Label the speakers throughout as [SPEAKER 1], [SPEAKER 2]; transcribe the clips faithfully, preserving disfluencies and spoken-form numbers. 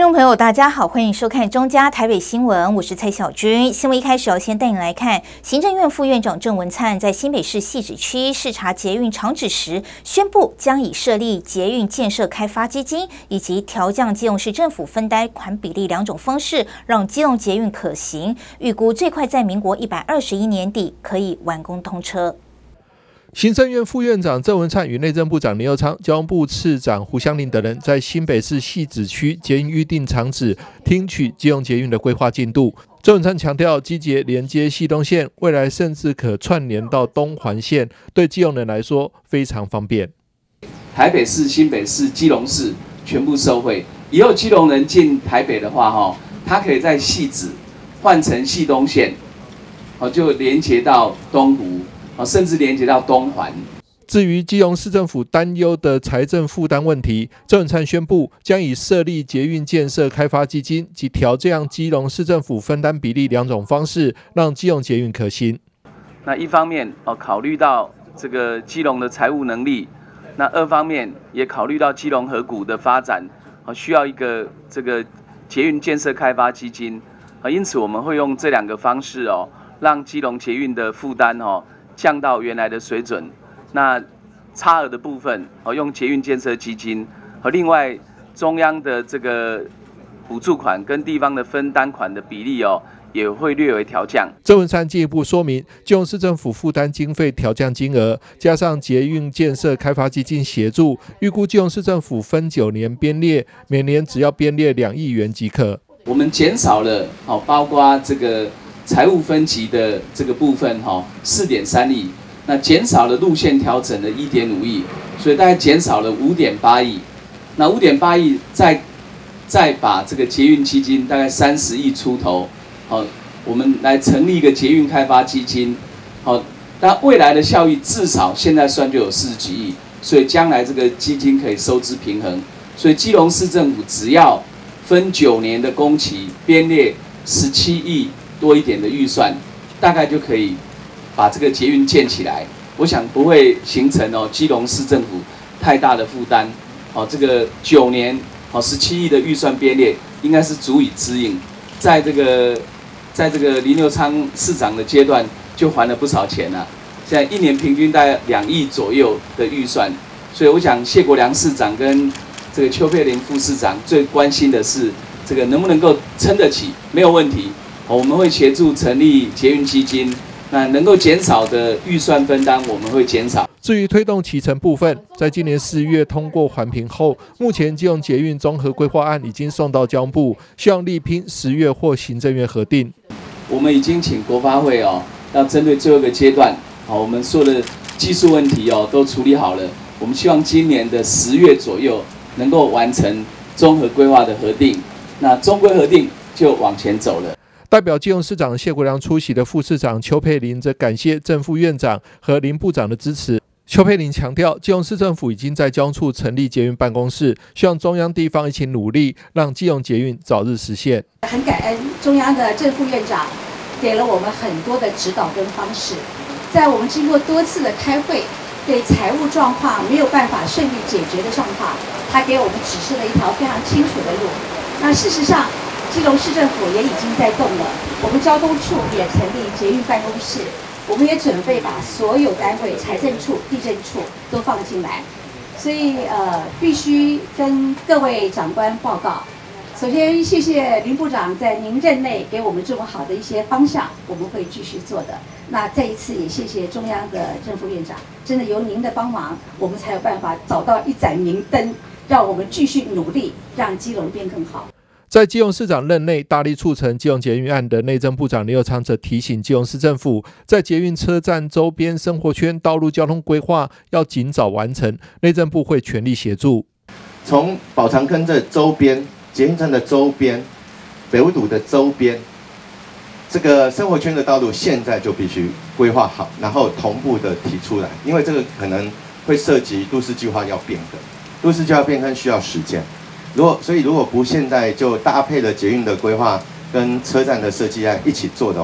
[SPEAKER 1] 众朋友，大家好，欢迎收看中嘉台北新闻，我是蔡小军。新闻一开始要先带你来看，行政院副院长郑文灿在新北市汐止区视察捷运厂址时，宣布将以设立捷运建设开发基金以及调降基隆市政府分担款比例两种方式，让基隆捷运可行。预估最快在民国一百二十一年底可以完工通车。
[SPEAKER 2] 行政院副院长郑文灿与内政部长林右昌、交通部次长胡湘玲等人在新北市汐止区捷运预定场址听取基隆捷运的规划进度。郑文灿强调，机捷连接汐东线，未来甚至可串联到东环线，对基隆人来说非常方便。
[SPEAKER 3] 台北市、新北市、基隆市全部受惠。以后基隆人进台北的话，哈，他可以在汐止换成汐东线，哦，就连接到东湖。甚至连接到东环。
[SPEAKER 2] 至于基隆市政府担忧的财政负担问题，郑文灿宣布将以设立捷运建设开发基金及调降基隆市政府分担比例两种方式，让基隆捷运可行。
[SPEAKER 3] 那一方面哦，考虑到这个基隆的财务能力，那二方面也考虑到基隆河谷的发展，哦，需要一个这个捷运建设开发基金，啊，因此我们会用这两个方式哦，让基隆捷运的负担哦。降到原来的水准，那差额的部分哦，用捷运建设基金和另外中央的这个补助款跟地方的分担款的比例哦，也会略微调降。
[SPEAKER 2] 郑文灿进一步说明，基隆市政府负担经费调降金额，加上捷运建设开发基金协助，预估基隆市政府分九年编列，每年只要编列两亿元即可。
[SPEAKER 3] 我们减少了哦，包括这个。财务分级的这个部分哈，四点三亿，那减少了路线调整的一点五亿，所以大概减少了五点八亿。那五点八亿再再把这个捷运基金大概三十亿出头，好，我们来成立一个捷运开发基金，好，那未来的效益至少现在算就有四十几亿，所以将来这个基金可以收支平衡。所以基隆市政府只要分九年的工期，编列十七亿。多一点的预算，大概就可以把这个捷运建起来。我想不会形成哦基隆市政府太大的负担。哦，这个九年哦十七亿的预算编列，应该是足以支应。在这个在这个林右昌市长的阶段，就还了不少钱了。现在一年平均大概两亿左右的预算，所以我想谢国良市长跟这个邱佩玲副市长最关心的是这个能不能够撑得起，没有问题。我们会协助成立捷运基金，那能够减少的预算分担，我们会减少。
[SPEAKER 2] 至于推动启程部分，在今年四月通过环评后，目前基隆捷运综合规划案已经送到交通部，希望力拼十月或行政院核定。
[SPEAKER 3] 我们已经请国发会哦，要针对最后一个阶段，好，我们所有的技术问题哦都处理好了。我们希望今年的十月左右能够完成综合规划的核定，那中规核定就往前走了。
[SPEAKER 2] 代表基隆市长谢国良出席的副市长邱佩玲则感谢郑副院长和林部长的支持。邱佩玲强调，基隆市政府已经在交通处成立捷运办公室，希望中央地方一起努力，让基隆捷运早日实现。
[SPEAKER 4] 很感恩中央的郑副院长给了我们很多的指导跟方式，在我们经过多次的开会，对财务状况没有办法顺利解决的状况，他给我们指示了一条非常清楚的路。那事实上，基隆市政府也已经在动了，我们交通处也成立捷运办公室，我们也准备把所有单位、财政处、地政处都放进来，所以呃，必须跟各位长官报告。首先，谢谢林部长在您任内给我们这么好的一些方向，我们会继续做的。那再一次也谢谢中央的郑副院长，真的有您的帮忙，我们才有办法找到一盏明灯，让我们继续努力，让基隆变更好。
[SPEAKER 2] 在基隆市长任内大力促成基隆捷运案的内政部长林右昌则提醒基隆市政府，在捷运车站周边生活圈道路交通规划要尽早完成，内政部会全力协助。
[SPEAKER 5] 从宝长坑这周边、捷运站的周边、北五堵的周边，这个生活圈的道路现在就必须规划好，然后同步的提出来，因为这个可能会涉及都市计划要变更，都市计划变更需要时间。如果所以如果不现在就搭配了捷运的规划跟车站的设计案一起做的话，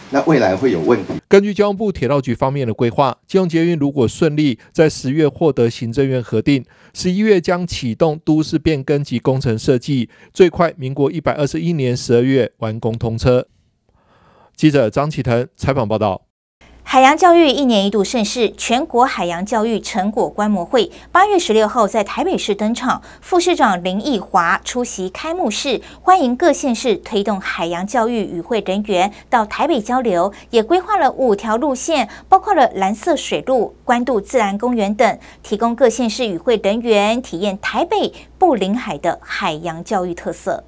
[SPEAKER 5] 那未来会有问题。
[SPEAKER 2] 根据交通部铁道局方面的规划，基隆捷运如果顺利在十月获得行政院核定，十一月将启动都市变更及工程设计，最快民国一百二十一年十二月完工通车。记者张启腾采访报道。
[SPEAKER 1] 海洋教育一年一度盛事，全国海洋教育成果观摩会八月十六号在台北市登场，副市长林奕华出席开幕式，欢迎各县市推动海洋教育与会人员到台北交流，也规划了五条路线，包括了蓝色水路、关渡自然公园等，提供各县市与会人员体验台北不临海的海洋教育特色。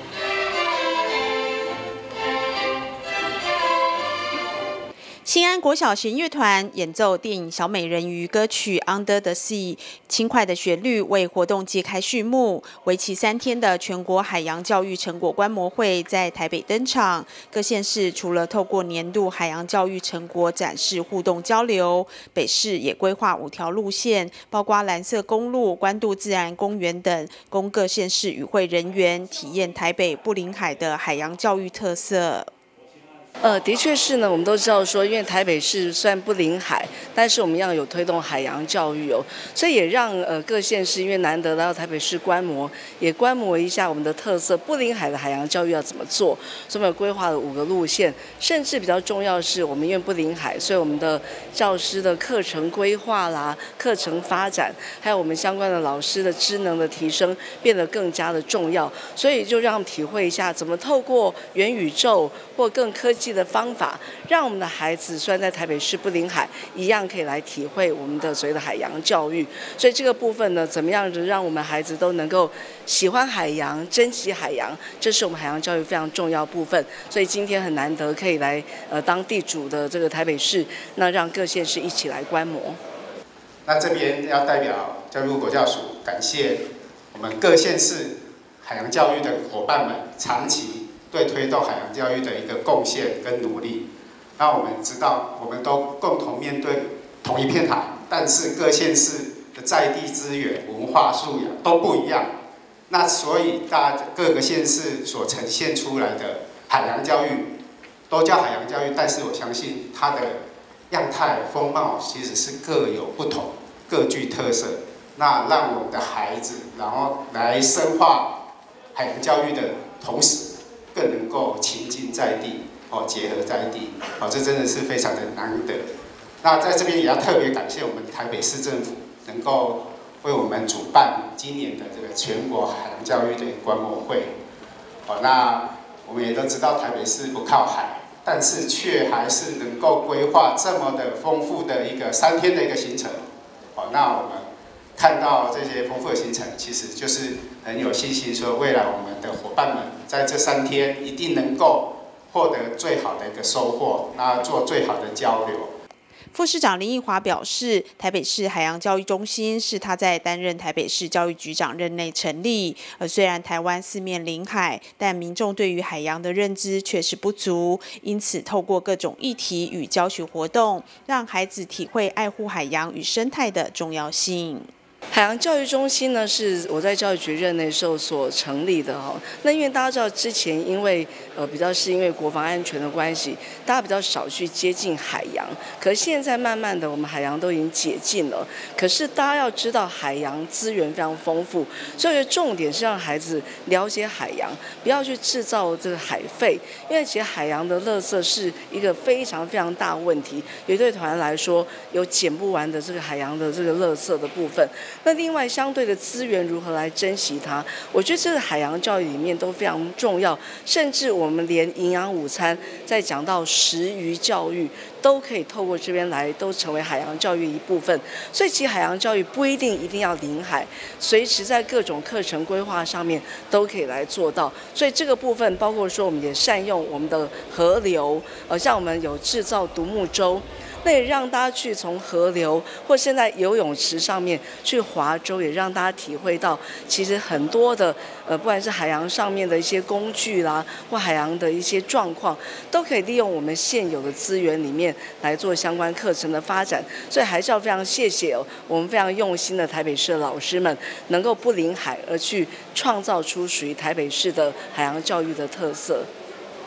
[SPEAKER 6] 新安国小弦乐团演奏电影《小美人鱼》歌曲《Under the Sea》，轻快的旋律为活动揭开序幕。为期三天的全国海洋教育成果观摩会在台北登场，各县市除了透过年度海洋教育成果展示互动交流，北市也规划五条路线，包括蓝色公路、关渡自然公园等，供各县市与会人员体验台北不临海的海洋教育特色。
[SPEAKER 7] 呃，的确是呢，我们都知道说，因为台北市虽然不临海，但是我们要有推动海洋教育哦，所以也让呃各县市因为难得来到台北市观摩，也观摩一下我们的特色不临海的海洋教育要怎么做，所以我们有规划了五个路线，甚至比较重要的是，我们因为不临海，所以我们的教师的课程规划啦、课程发展，还有我们相关的老师的知能的提升，变得更加的重要，所以就让他们体会一下怎么透过元宇宙或更科技的方法，让我们的孩子虽然在台北市不临海，一样可以来体会我们的所谓的海洋教育。所以这个部分呢，怎么样子让我们孩子都能够喜欢海洋、珍惜海洋，这是我们海洋教育非常重要部分。所以今天很难得可以来呃当地主的这个台北市，那让各县市一起来观摩。
[SPEAKER 8] 那这边要代表教育部国教署感谢我们各县市海洋教育的伙伴们长期对推动海洋教育的一个贡献跟努力。那我们知道，我们都共同面对同一片海，但是各县市的在地资源、文化素养都不一样。那所以大各个县市所呈现出来的海洋教育，都叫海洋教育，但是我相信它的样态风貌其实是各有不同，各具特色。那让我们的孩子，然后来深化海洋教育的同时，更能够情境在地，哦，结合在地，哦，这真的是非常的难得。那在这边也要特别感谢我们台北市政府，能够为我们主办今年的这个全国海洋教育的观摩会。哦，那我们也都知道台北市不靠海，但是却还是能够规划这么的丰富的一个三天的一个行程。哦，那我们看到这些丰富的行程，其实就是很有信心说，未来我们的伙伴们在这三天一定能够获得最好的一个收获，那做最好的交流。
[SPEAKER 6] 副市长林奕华表示，台北市海洋教育中心是他在担任台北市教育局长任内成立。而虽然台湾四面临海，但民众对于海洋的认知却是不足，因此透过各种议题与教学活动，让孩子体会爱护海洋与生态的重要性。
[SPEAKER 7] 海洋教育中心呢，是我在教育局任内时候所成立的哈。那因为大家知道，之前因为呃比较是因为国防安全的关系，大家比较少去接近海洋。可是现在慢慢的，我们海洋都已经解禁了。可是大家要知道，海洋资源非常丰富，所以重点是让孩子了解海洋，不要去制造这个海废。因为其实海洋的垃圾是一个非常非常大的问题，也对台湾来说有捡不完的这个海洋的这个垃圾的部分。那另外相对的资源如何来珍惜它？我觉得这个海洋教育里面都非常重要，甚至我们连营养午餐在讲到食鱼教育，都可以透过这边来，都成为海洋教育一部分。所以其实海洋教育不一定一定要临海，随时在各种课程规划上面都可以来做到。所以这个部分包括说，我们也善用我们的河流，呃，像我们有制造独木舟。那也让大家去从河流或现在游泳池上面去划舟，也让大家体会到，其实很多的呃，不管是海洋上面的一些工具啦，或海洋的一些状况，都可以利用我们现有的资源里面来做相关课程的发展。所以还是要非常谢谢、哦、我们非常用心的台北市的老师们，能够不临海而去创造出属于台北市的海洋教育的特色。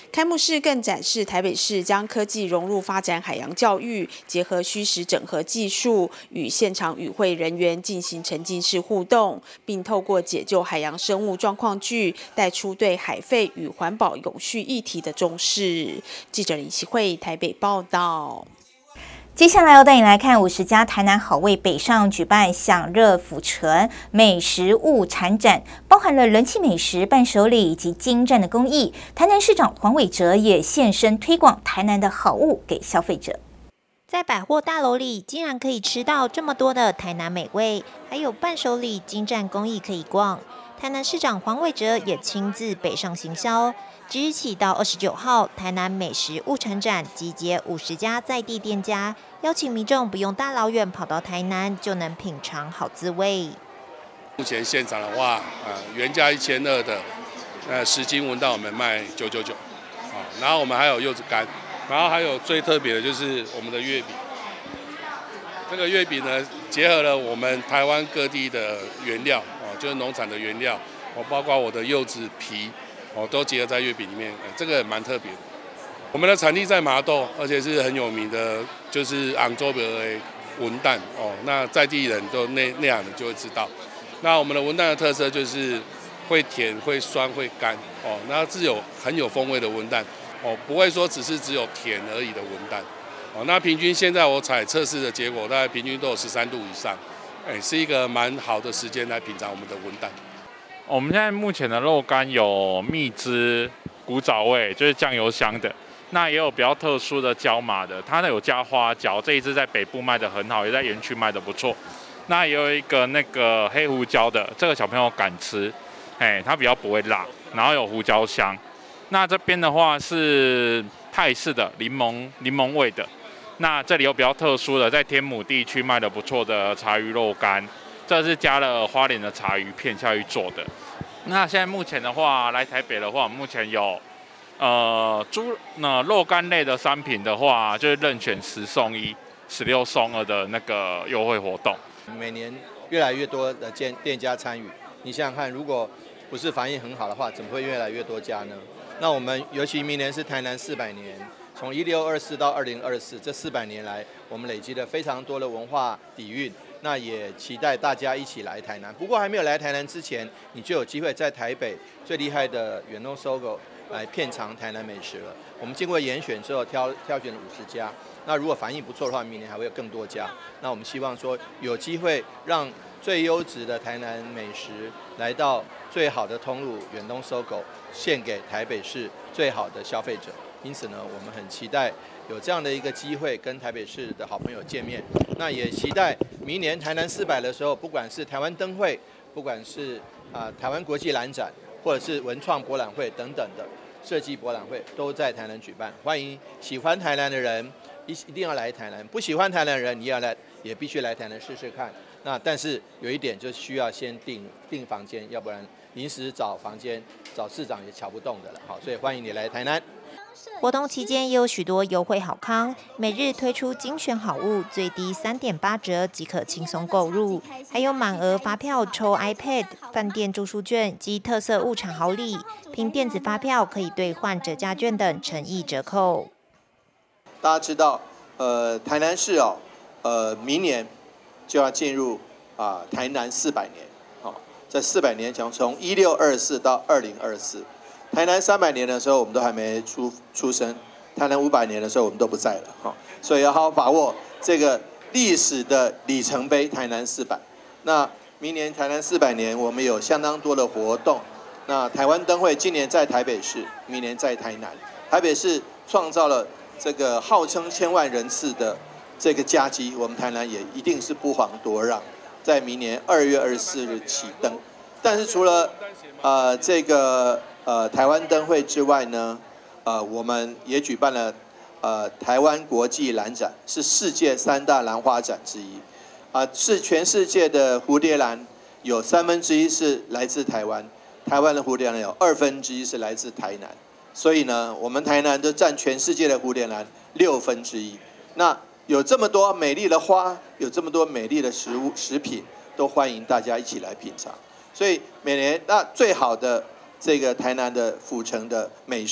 [SPEAKER 6] 开幕式更展示台北市将科技融入发展海洋教育，结合虚实整合技术，与现场与会人员进行沉浸式互动，并透过解救海洋生物状况剧，带出对海废与环保永续议题的重视。记者林希慧台北报道。
[SPEAKER 1] 接下来要带你来看五十家台南好味北上举办享热府城美食物产展，包含了人气美食、伴手礼以及精湛的工艺。台南市长黄伟哲也现身推广台南的好物给消费者。
[SPEAKER 9] 在百货大楼里，竟然可以吃到这么多的台南美味，还有伴手礼、精湛工艺可以逛。台南市长黄伟哲也亲自北上行销。即日起到二十九号，台南美食物产展集结五十家在地店家，邀请民众不用大老远跑到台南，就能品尝好滋味。
[SPEAKER 10] 目前现场的话，呃，原价一千二的，呃，十斤文旦我们卖九九九，啊，然后我们还有柚子干，然后还有最特别的就是我们的月饼。这个月饼呢，结合了我们台湾各地的原料，哦，就是农产的原料，哦，包括我的柚子皮。哦，都结合在月饼里面，这个蛮特别的。我们的产地在麻豆，而且是很有名的，就是杭州的文旦哦。那在地人都内内行的就会知道。那我们的文旦的特色就是会甜、会酸、会干哦。那是有很有风味的文旦哦，不会说只是只有甜而已的文旦哦。那平均现在我采测试的结果，大概平均都有十三度以上，哎，是一个蛮好的时间来品尝我们的文旦。
[SPEAKER 11] 我们现在目前的肉干有蜜汁、古早味，就是酱油香的。那也有比较特殊的椒麻的，它有加花椒，这一支在北部卖的很好，也在园区卖的不错。那也有一个那个黑胡椒的，这个小朋友敢吃，哎，它比较不会辣，然后有胡椒香。那这边的话是泰式的柠檬柠檬味的。那这里有比较特殊的，在天母地区卖的不错的茶鱼肉干。这是加了花莲的茶鱼片下去做的。那现在目前的话，来台北的话，目前有呃猪那肉干类的商品的话，就是任选十送一、十六送二的那个优惠活动。
[SPEAKER 12] 每年越来越多的店店家参与，你想想看，如果不是反应很好的话，怎么会越来越多家呢？那我们尤其明年是台南四百年，从一六二四到二零二四这四百年来，我们累积了非常多的文化底蕴。那也期待大家一起来台南。不过还没有来台南之前，你就有机会在台北最厉害的远东搜狗来遍尝台南美食了。我们经过严选之后挑挑选了五十家。那如果反应不错的话，明年还会有更多家。那我们希望说有机会让最优质的台南美食来到最好的通路远东搜狗，献给台北市最好的消费者。因此呢，我们很期待有这样的一个机会跟台北市的好朋友见面。那也期待明年台南四百的时候，不管是台湾灯会，不管是啊、呃、台湾国际蓝展，或者是文创博览会等等的设计博览会，都在台南举办。欢迎喜欢台南的人一一定要来台南，不喜欢台南的人你要来也必须来台南试试看。那但是有一点就需要先订订房间，要不然临时找房间找市长也瞧不动的了。好，所以欢迎你来台南。
[SPEAKER 9] 活动期间也有许多优惠好康，每日推出精选好物，最低三点八折即可轻松购入，还有满额发票抽 iPad、饭店住宿券及特色物产好礼，凭电子发票可以兑换折价券等诚意折扣。
[SPEAKER 12] 大家知道，呃，台南市哦，呃，明年就要进入啊、呃、台南四百年，好、哦，这四百年将从一六二四到二零二四。台南三百年的时候，我们都还没出出生；台南五百年的时候，我们都不在了。哈，所以要好好把握这个历史的里程碑——台南四百。那明年台南四百年，我们有相当多的活动。那台湾灯会今年在台北市，明年在台南。台北市创造了这个号称千万人次的这个佳绩，我们台南也一定是不遑多让，在明年二月二十四日启灯。但是除了呃这个呃台湾灯会之外呢，呃我们也举办了呃台湾国际兰展，是世界三大兰花展之一，啊、呃、是全世界的蝴蝶兰有三分之一是来自台湾，台湾的蝴蝶兰有二分之一是来自台南，所以呢我们台南就占全世界的蝴蝶兰六分之一。那有这么多美丽的花，有这么多美丽的食物食品，都欢迎大家一起来品尝。所以每年那最好的这个台南的府城的美食，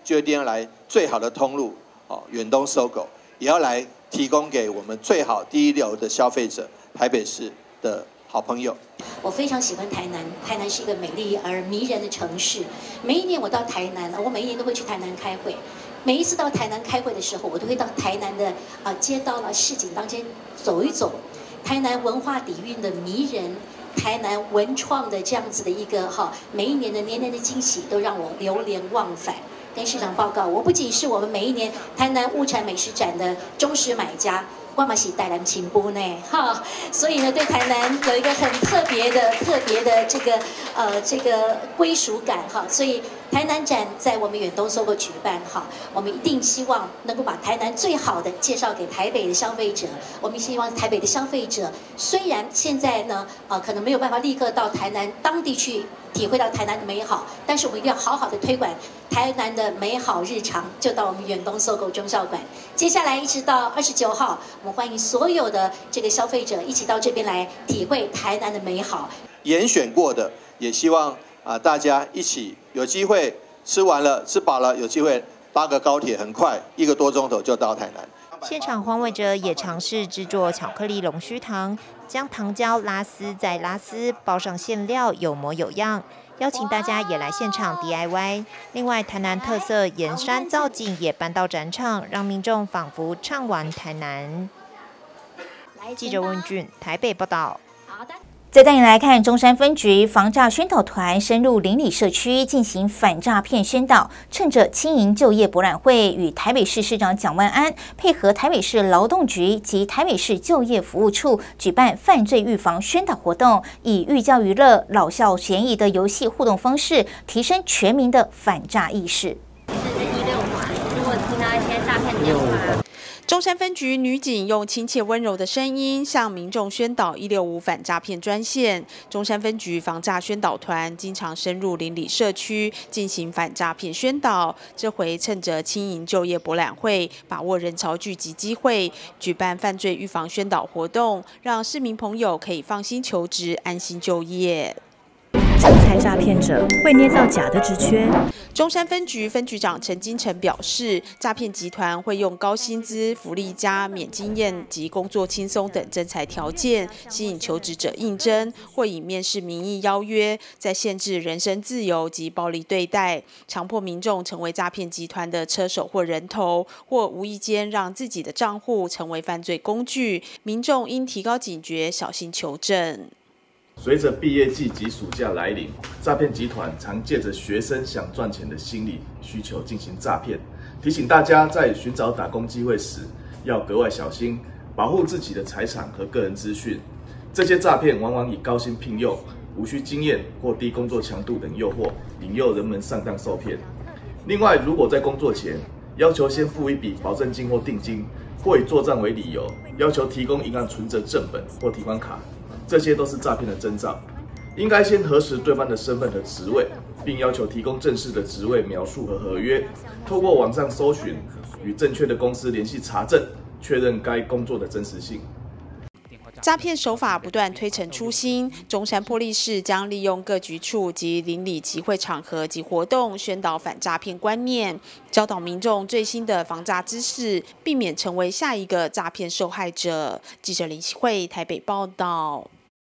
[SPEAKER 12] 就一定要来最好的通路哦，远东搜狗也要来提供给我们最好第一流的消费者，台北市的好朋友。
[SPEAKER 13] 我非常喜欢台南，台南是一个美丽而迷人的城市。每一年我到台南，我每一年都会去台南开会。每一次到台南开会的时候，我都会到台南的啊街道啦、市井当间走一走。台南文化底蕴的迷人，台南文创的这样子的一个哈，每一年的年年的惊喜都让我流连忘返。跟市长报告，我不仅是我们每一年台南物产美食展的忠实买家。我嘛是台南情波呢，哈，所以呢，对台南有一个很特别的、特别的这个呃这个归属感哈，所以台南展在我们远东搜狗举办哈，我们一定希望能够把台南最好的介绍给台北的消费者。我们希望台北的消费者虽然现在呢呃可能没有办法立刻到台南当地去体会到台南的美好，但是我们一定要好好的推广台南的美好日常，就到我们远东搜狗忠孝馆。接下来一直到二十九号，我们欢迎所有的这个消费者一起到这边来体会台南的美好。
[SPEAKER 12] 严选过的，也希望啊大家一起有机会吃完了吃饱了，有机会搭个高铁，很快一个多钟头就到台南。
[SPEAKER 9] 现场黄伟哲也尝试制作巧克力龙须糖，将糖胶拉丝再拉丝，包上馅料，有模有样。邀请大家也来现场 D I Y。另外，台南特色盐山造景也搬到展场，让民众仿佛畅玩台南。记者温俊台北报道。
[SPEAKER 1] 再带你来看，中山分局防诈宣导团深入邻里社区进行反诈骗宣导，趁着青银就业博览会，与台北市市长蒋万安配合台北市劳动局及台北市就业服务处举办犯罪预防宣导活动，以寓教于乐、老少咸宜的游戏互动方式，提升全民的反诈意识。
[SPEAKER 14] 如果听到一些诈骗电话。
[SPEAKER 6] 中山分局女警用亲切温柔的声音向民众宣导一六五反诈骗专线。中山分局防诈宣导团经常深入邻里社区进行反诈骗宣导。这回趁着青银就业博览会，把握人潮聚集机会，举办犯罪预防宣导活动，让市民朋友可以放心求职、安心就业。
[SPEAKER 15] 真财诈骗者会捏造假的职缺。
[SPEAKER 6] 中山分局分局长陈金城表示，诈骗集团会用高薪资、福利佳、免经验及工作轻松等征才条件，吸引求职者应征，或以面试名义邀约，再限制人身自由及暴力对待，强迫民众成为诈骗集团的车手或人头，或无意间让自己的账户成为犯罪工具。民众应提高警觉，小心求证。
[SPEAKER 16] 随着毕业季及暑假来临，诈骗集团常借着学生想赚钱的心理需求进行诈骗。提醒大家在寻找打工机会时，要格外小心，保护自己的财产和个人资讯。这些诈骗往往以高薪聘用、无需经验或低工作强度等诱惑，引诱人们上当受骗。另外，如果在工作前要求先付一笔保证金或定金，或以作战为理由，要求提供银行存折正本或提款卡，这些都是诈骗的征兆。应该先核实对方的身份和职位，并要求提供正式的职位描述和合约。透过网上搜寻，与正确的公司联系查证，确认该工作的真实性。
[SPEAKER 6] 诈骗手法不断推陈出新，中山波力士将利用各局处及邻里集会场合及活动，宣导反诈骗观念，教导民众最新的防诈知识，避免成为下一个诈骗受害者。记者林希慧台北报道。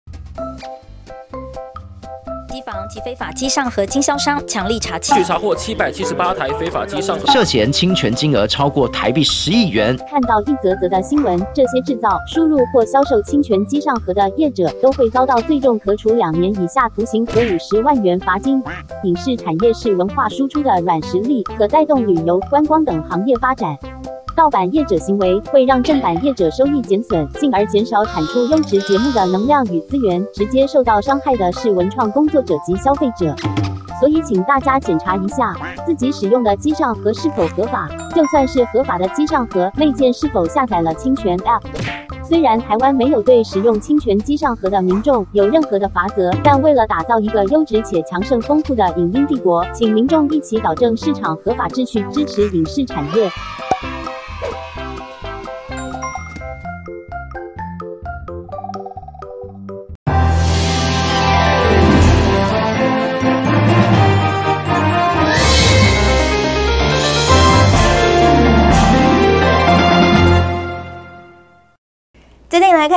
[SPEAKER 17] 机房及非法机上盒经销商强力查缉，
[SPEAKER 18] 据查获七百七十八台非法机上盒，
[SPEAKER 19] 涉嫌侵权金额超过台币十亿元。
[SPEAKER 20] 看到一则则的新闻，这些制造、输入或销售侵权机上盒的业者都会遭到最重可处两年以下徒刑和五十万元罚金。影视产业是文化输出的软实力，可带动旅游、观光等行业发展。盗版业者行为会让正版业者收益减损，进而减少产出优质节目的能量与资源，直接受到伤害的是文创工作者及消费者。所以请大家检查一下自己使用的机上盒是否合法，就算是合法的机上盒，内建是否下载了侵权 App。虽然台湾没有对使用侵权机上盒的民众有任何的罚则，但为了打造一个优质且强盛丰富的影音帝国，请民众一起导正市场合法秩序，支持影视产业。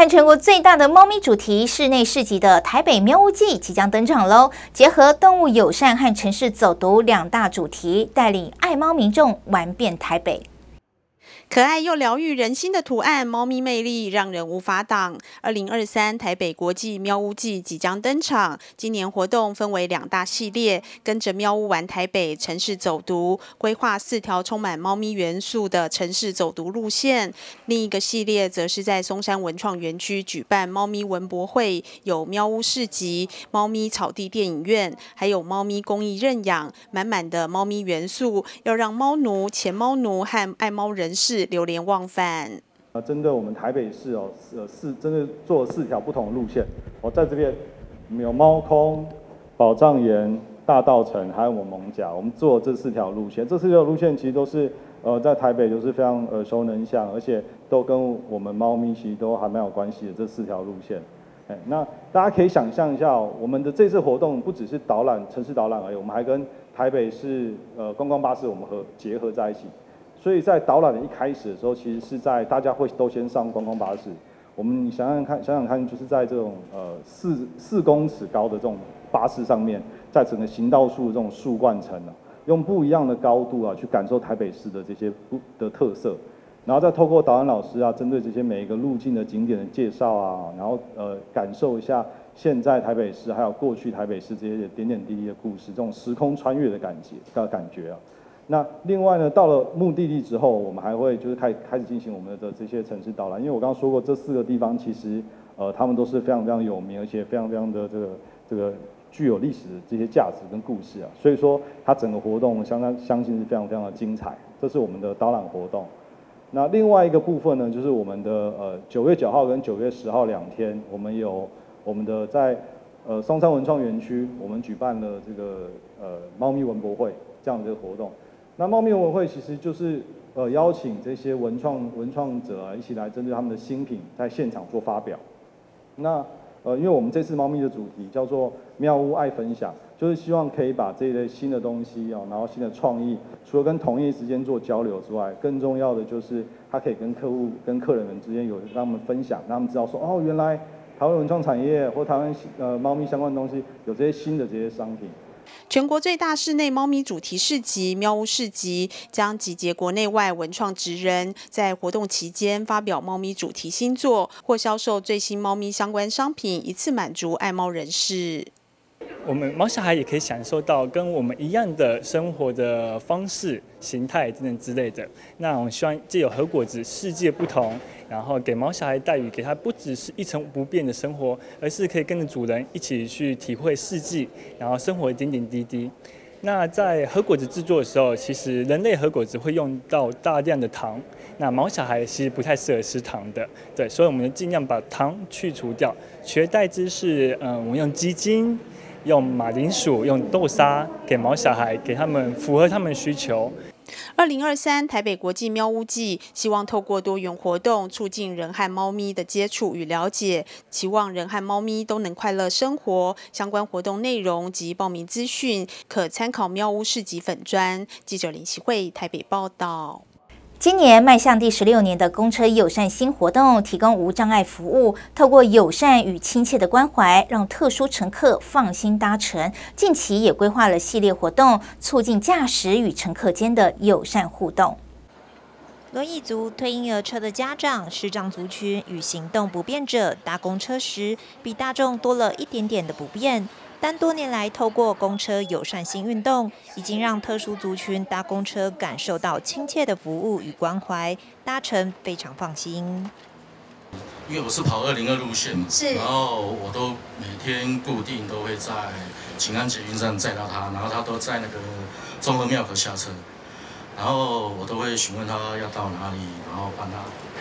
[SPEAKER 1] 看全国最大的猫咪主题室内市集的台北喵屋季即将登场喽！结合动物友善和城市走读两大主题，带领爱猫民众玩遍台北。
[SPEAKER 6] 可爱又疗愈人心的图案，猫咪魅力让人无法挡。二零二三台北国际喵屋季即将登场，今年活动分为两大系列，跟着喵屋玩台北城市走读，规划四条充满猫咪元素的城市走读路线。另一个系列则是在松山文创园区举办猫咪文博会，有喵屋市集、猫咪草地电影院，还有猫咪公益认养，满满的猫咪元素，要让猫奴、前猫奴和爱猫人士流连忘返。
[SPEAKER 21] 呃，针对我们台北市哦，呃四针对做了四条不同的路线。我在这边我们有猫空、宝藏岩、大稻埕，还有我们艋舺，我们做这四条路线。这四条路线其实都是呃在台北就是非常耳熟能详，而且都跟我们猫咪其实都还蛮有关系的。这四条路线，哎，那大家可以想象一下哦，我们的这次活动不只是导览城市导览而已，我们还跟台北市呃观光巴士我们合结合在一起。所以在导览的一开始的时候，其实是在大家会都先上观光巴士。我们你想想看，想想看，就是在这种呃四四公尺高的这种巴士上面，在整个行道树这种树冠层啊，用不一样的高度啊，去感受台北市的这些不的特色，然后再透过导览老师啊，针对这些每一个路径的景点的介绍啊，然后呃感受一下现在台北市还有过去台北市这些点点滴滴的故事，这种时空穿越的感觉的感觉啊。那另外呢，到了目的地之后，我们还会就是开开始进行我们的这些城市导览，因为我刚刚说过，这四个地方其实呃他们都是非常非常有名，而且非常非常的这个这个具有历史的这些价值跟故事啊，所以说它整个活动相当相信是非常非常的精彩，这是我们的导览活动。那另外一个部分呢，就是我们的呃九月九号跟九月十号两天，我们有我们的在呃松山文创园区，我们举办了这个呃猫咪文博会这样的一个活动。那猫咪文博会其实就是呃邀请这些文创文创者啊一起来针对他们的新品在现场做发表。那呃因为我们这次猫咪的主题叫做喵屋爱分享，就是希望可以把这一类新的东西哦，然后新的创意，除了跟同业之间做交流之外，更重要的就是它可以跟客户跟客人们之间有让他们分享，让他们知道说哦原来台湾文创产业或台湾呃猫咪相关的东西有这些新的这些商品。
[SPEAKER 6] 全国最大室内猫咪主题市集喵屋市集将集结国内外文创职人，在活动期间发表猫咪主题新作，或销售最新猫咪相关商品，一次满足爱猫人士。
[SPEAKER 22] 我们毛小孩也可以享受到跟我们一样的生活的方式、形态等等之类的。那我们希望借由和果子世界不同，然后给毛小孩带予给他不只是一成不变的生活，而是可以跟着主人一起去体会四季，然后生活点点滴滴。那在和果子制作的时候，其实人类和果子会用到大量的糖，那毛小孩其实不太适合吃糖的，对，所以我们尽量把糖去除掉，取而代之是，嗯、呃，我们用鸡精。用马铃薯、用豆沙给毛小孩，给他们符合他们需求。
[SPEAKER 6] 二零二三台北国际喵屋季，希望透过多元活动，促进人和猫咪的接触与了解，期望人和猫咪都能快乐生活。相关活动内容及报名资讯，可参考喵屋市集粉专。记者林希慧台北报道。
[SPEAKER 1] 今年迈向第十六年的公车友善新活动，提供无障碍服务，透过友善与亲切的关怀，让特殊乘客放心搭乘。近期也规划了系列活动，促进驾驶与乘客间的友善互动。
[SPEAKER 9] 轮椅族、推婴儿车的家长、视障族群与行动不便者搭公车时，比大众多了一点点的不便。但多年来，透过公车友善性运动，已经让特殊族群搭公车感受到亲切的服务与关怀，搭乘非常放心。
[SPEAKER 23] 因为我是跑二零二路线嘛，
[SPEAKER 9] 是，
[SPEAKER 23] 然后我都每天固定都会在景安捷运站载到他，然后他都在那个中和庙口下车，然后我都会询问他要到哪里，然后帮他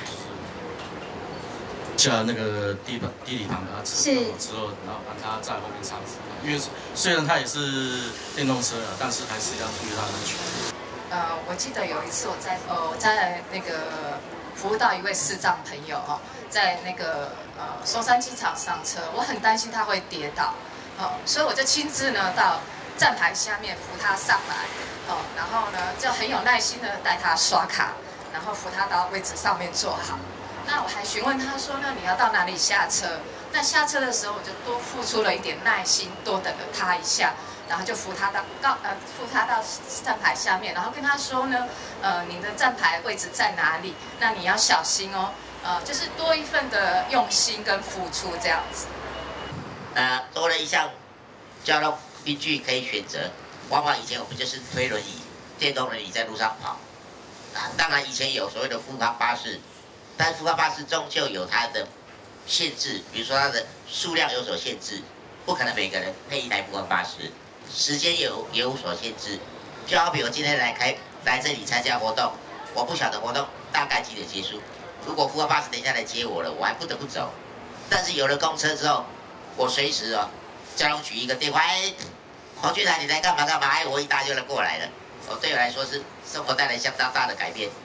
[SPEAKER 23] 架那个地板地礼堂给他支好之后，然后帮他在后面搀扶。因为虽然他也是电动车了，但是还是要注意他的安全。
[SPEAKER 24] 呃，我记得有一次我在呃我在那个服务到一位视障朋友哦，在那个呃松山机场上车，我很担心他会跌倒，哦，所以我就亲自呢到站牌下面扶他上来，哦，然后呢就很有耐心的带他刷卡，然后扶他到位置上面坐好。 那我还询问他说，那你要到哪里下车？那下车的时候，我就多付出了一点耐心，多等了他一下，然后就扶他到到呃扶他到站牌下面，然后跟他说呢，呃，您的站牌位置在哪里？那你要小心哦，呃，就是多一份的用心跟付出这样子。
[SPEAKER 2] 呃，多了一项交通工具可以选择，往往以前我们就是推轮椅、电动轮椅在路上跑。啊，当然以前有所谓的复康巴士，但复康巴士终究有它的限制，比如说它的数量有所限制，不可能每个人配一台复康巴士，时间有也有所限制。就好比我今天来开来这里参加活动，我不晓得活动大概几点结束。如果复康巴士等一下来接我了，我还不得不走。但是有了公车之后，我随时哦，交通局一个电话，哎，黄俊凯你来干嘛干嘛？哎，我一搭就来过来了。哦，对我来说是生活带来相当大的改变。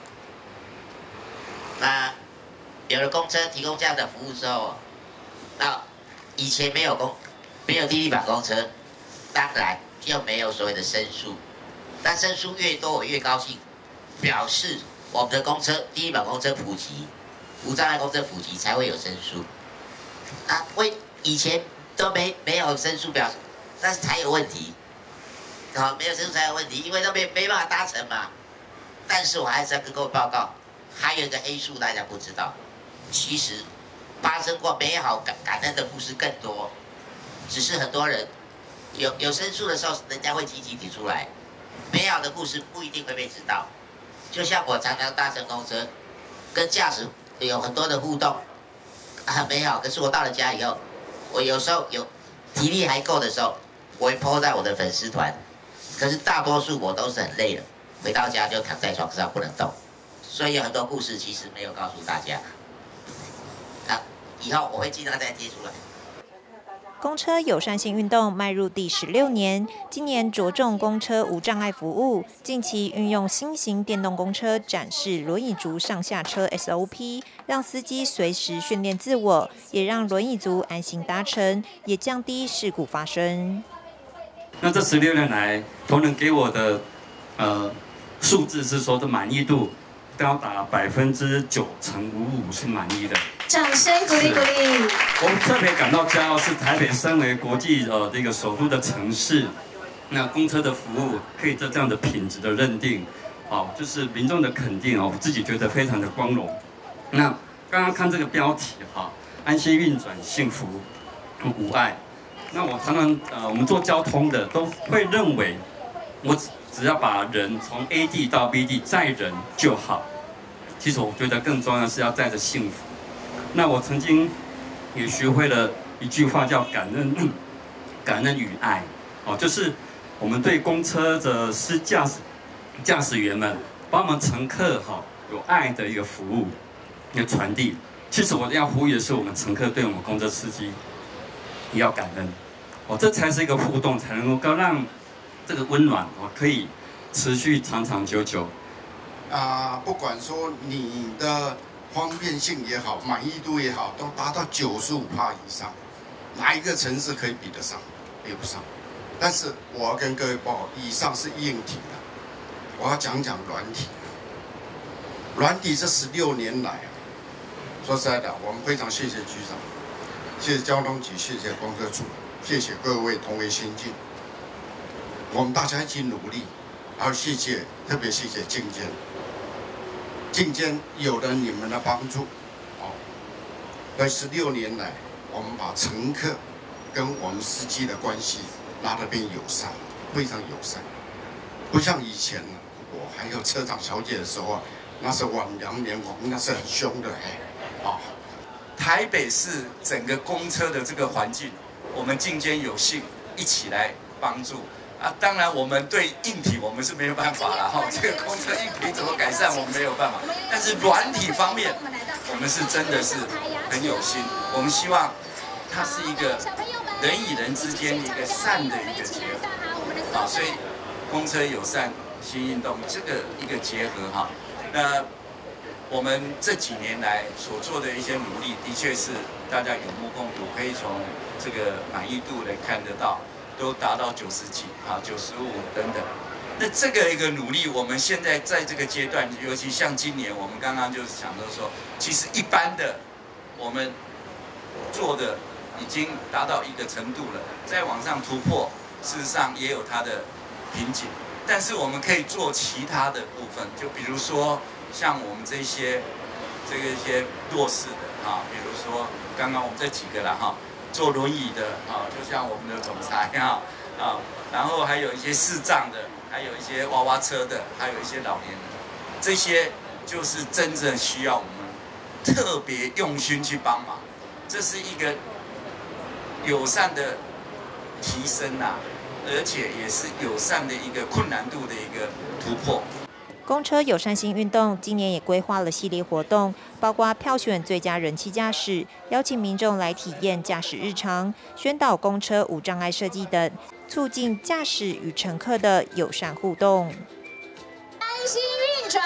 [SPEAKER 2] 那有了公车提供这样的服务之后，那以前没有公没有第一版公车，当然又没有所谓的申诉。但申诉越多，我越高兴，表示我们的公车第一版公车普及，无障碍公车普及才会有申诉。啊，为以前都没没有申诉表，那才有问题。好，没有申诉才有问题，因为都没没办法搭乘嘛。但是我还是要跟各位报告，还有一个黑数大家不知道，其实发生过美好感感恩的故事更多，只是很多人有有申诉的时候，人家会积极提出来，美好的故事不一定会被知道。就像我常常搭乘公车，跟驾驶有很多的互动，很美好。可是我到了家以后，我有时候有体力还够的时候，我会 po 在我的粉丝团。可是大多数我都是很累了，回到家就躺在床上不能动，所以有很多故事其实没有告诉大家。啊，以后我会尽量再贴出来。
[SPEAKER 9] 公车友善性运动迈入第十六年，今年着重公车无障碍服务，近期运用新型电动公车展示轮椅族上下车 S O P， 让司机随时训练自我，也让轮椅族安心搭乘，也降低事故发生。
[SPEAKER 3] 那这十六年来，同仁给我的呃数字是说的满意度高达百分之九成五五是满意的。
[SPEAKER 1] 掌声鼓励鼓励！
[SPEAKER 3] 我们特别感到骄傲，是台北身为国际呃这个首都的城市，那公车的服务可以做这样的品质的认定，哦，就是民众的肯定哦，我自己觉得非常的光荣。那刚刚看这个标题哈、哦，安心运转，幸福无碍。那我常常呃，我们做交通的都会认为，我只要把人从 A 地到 B 地载人就好。其实我觉得更重要的是要载着幸福。那我曾经也学会了一句话，叫感恩，感恩与爱。哦，就是我们对公车的司驾驶驾驶员们，帮我们乘客哈、哦、有爱的一个服务，一个传递。其实我要呼吁的是，我们乘客对我们公车司机也要感恩。哦，这才是一个互动，才能够让这个温暖哦可以持续长长久久。
[SPEAKER 4] 啊、呃，不管说你的方便性也好，满意度也好，都达到九十五趴以上，哪一个城市可以比得上？比不上。但是我要跟各位报告，以上是硬体的，我要讲讲软体。软体这十六年来啊，说实在的，我们非常谢谢局长，谢谢交通局，谢谢公车处。谢谢各位同为先进，我们大家一起努力，还有谢谢，特别谢谢进监，进监有了你们的帮助，哦，在十六年来，我们把乘客跟我们司机的关系拉得变友善，非常友善，不像以前我还有车长小姐的时候啊，那是晚两年，我们那是很凶的，哎，啊，
[SPEAKER 5] 台北市整个公车的这个环境。我们进监有幸一起来帮助啊！当然，我们对硬体我们是没有办法了哈。这个公车硬体怎么改善，我们没有办法。但是软体方面，我们是真的是很有心。我们希望它是一个人与人之间一个善的一个结合啊。所以，公车友善新运动这个一个结合哈，那我们这几年来所做的一些努力，的确是大家有目共睹，可以从这个满意度来看得到，都达到九十几啊、九十五等等。 那这个一个努力，我们现在在这个阶段，尤其像今年，我们刚刚就是想到说，其实一般的我们做的已经达到一个程度了，再往上突破，事实上也有它的瓶颈。但是我们可以做其他的部分，就比如说像我们这些这个一些弱势的啊，比如说刚刚我们这几个了哈，坐轮椅的啊，就像我们的总裁啊啊，然后还有一些视障的，还有一些娃娃车的，还有一些老年人，这些就是真正需要我们特别用心去帮忙，这是一个友善的提升啊。而且也是友善的一个困难度的一个突破。
[SPEAKER 9] 公车友善性运动今年也规划了系列活动，包括票选最佳人气驾驶，邀请民众来体验驾驶日常，宣导公车无障碍设计等，促进驾驶与乘客的友善互动。
[SPEAKER 7] 安心运转。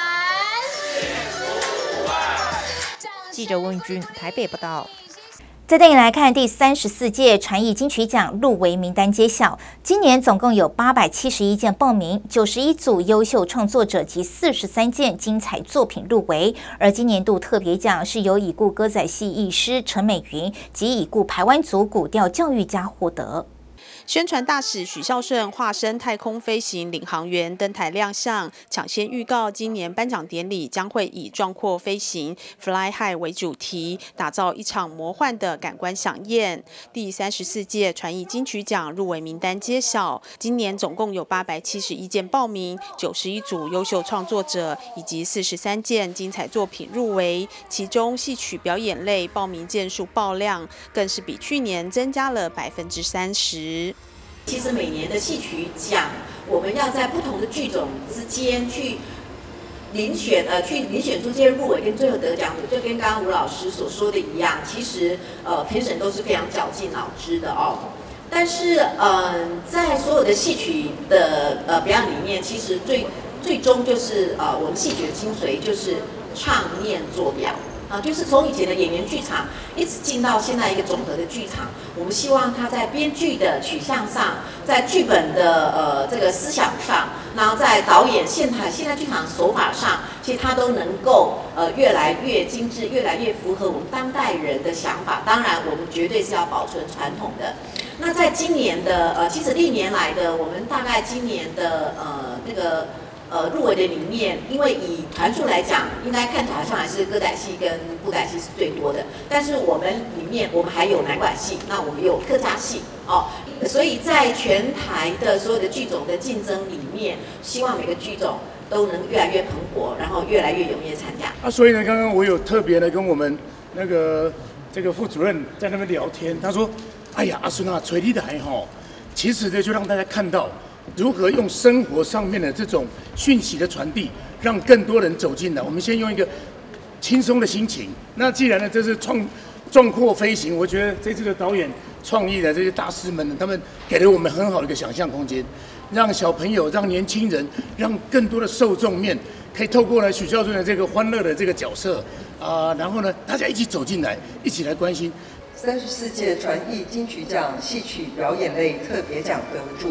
[SPEAKER 9] 记者温君台北报道。
[SPEAKER 1] 再带你来看第三十四届传艺金曲奖入围名单揭晓，今年总共有八百七十一件报名，九十一组优秀创作者及四十三件精彩作品入围。而今年度特别奖是由已故歌仔戏艺师陈美云及已故排湾族古调教育家获得。
[SPEAKER 6] 宣传大使许孝顺化身太空飞行领航员登台亮相，抢先预告今年颁奖典礼将会以壮阔飞行 Fly High 为主题，打造一场魔幻的感官飨宴。第三十四届传艺金曲奖入围名单揭晓，今年总共有八百七十一件报名，九十一组优秀创作者以及四十三件精彩作品入围，其中戏曲表演类报名件数爆量，更是比去年增加了百分之三十。
[SPEAKER 8] 其实每年的戏曲奖，我们要在不同的剧种之间去遴选，呃，去遴选出这些入围跟最后得奖的，就跟刚刚吴老师所说的一样，其实呃评审都是非常绞尽脑汁的哦。但是嗯、呃，在所有的戏曲的呃表演里面，其实最最终就是呃我们戏曲的精髓就是唱念做表。啊，就是从以前的演员剧场一直进到现在一个总和的剧场，我们希望它在编剧的取向上，在剧本的呃这个思想上，然后在导演现台现代剧场手法上，其实它都能够呃越来越精致，越来越符合我们当代人的想法。当然，我们绝对是要保存传统的。那在今年的呃，其实历年来的我们大概今年的呃那个。呃，入围的里面，因为以团数来讲，应该看起来好像还是歌仔戏跟布袋戏是最多的。但是我们里面，我们还有南管戏，那我们有客家戏哦，所以在全台的所有的剧种的竞争里面，希望每个剧种都能越来越蓬勃，然后越来越踊跃参加。
[SPEAKER 10] 啊，所以呢，刚刚我有特别的跟我们那个这个副主任在那边聊天，他说：“哎呀，阿孙啊，垂地台哈，其实呢就让大家看到。”如何用生活上面的这种讯息的传递，让更多人走进来？我们先用一个轻松的心情。那既然呢，这是创壮阔飞行，我觉得这次的导演创意的这些大师们，他们给了我们很好的一个想象空间，让小朋友、让年轻人、让更多的受众面，可以透过呢许孝顺的这个欢乐的这个角色啊、呃，然后呢，大家一起走进来，一起来关心。
[SPEAKER 11] 三十四届传艺金曲奖戏曲表演类特别奖得主。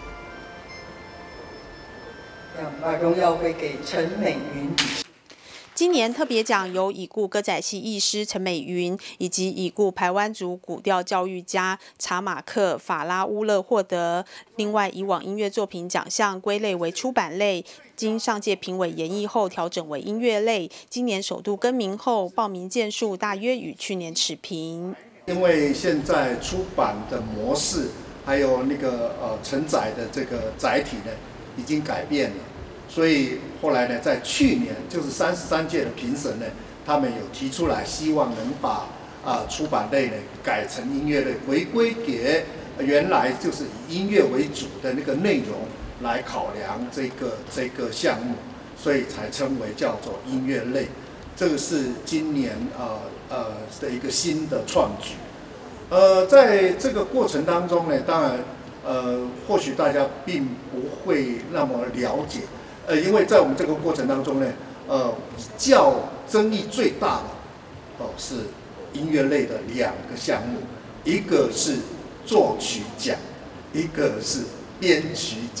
[SPEAKER 11] 把荣耀归给陈美云。
[SPEAKER 6] 今年特别奖由已故歌仔戏艺师陈美云以及已故排湾族古调教育家查马克法拉乌勒获得。另外，以往音乐作品奖项归类为出版类，经上届评委研议后调整为音乐类。今年首度更名后，报名件数大约与去年持平。
[SPEAKER 25] 因为现在出版的模式还有那个呃承载的这个载体呢，已经改变了。所以后来呢，在去年就是三十三届的评审呢，他们有提出来，希望能把啊、呃、出版类呢改成音乐类，回归给原来就是以音乐为主的那个内容来考量这个这个项目，所以才称为叫做音乐类。这个是今年呃呃的一个新的创举。呃，在这个过程当中呢，当然呃或许大家并不会那么了解。呃，因为在我们这个过程当中呢，呃，较争议最大的哦是音乐类的两个项目，一个是作曲奖，一个是编曲奖。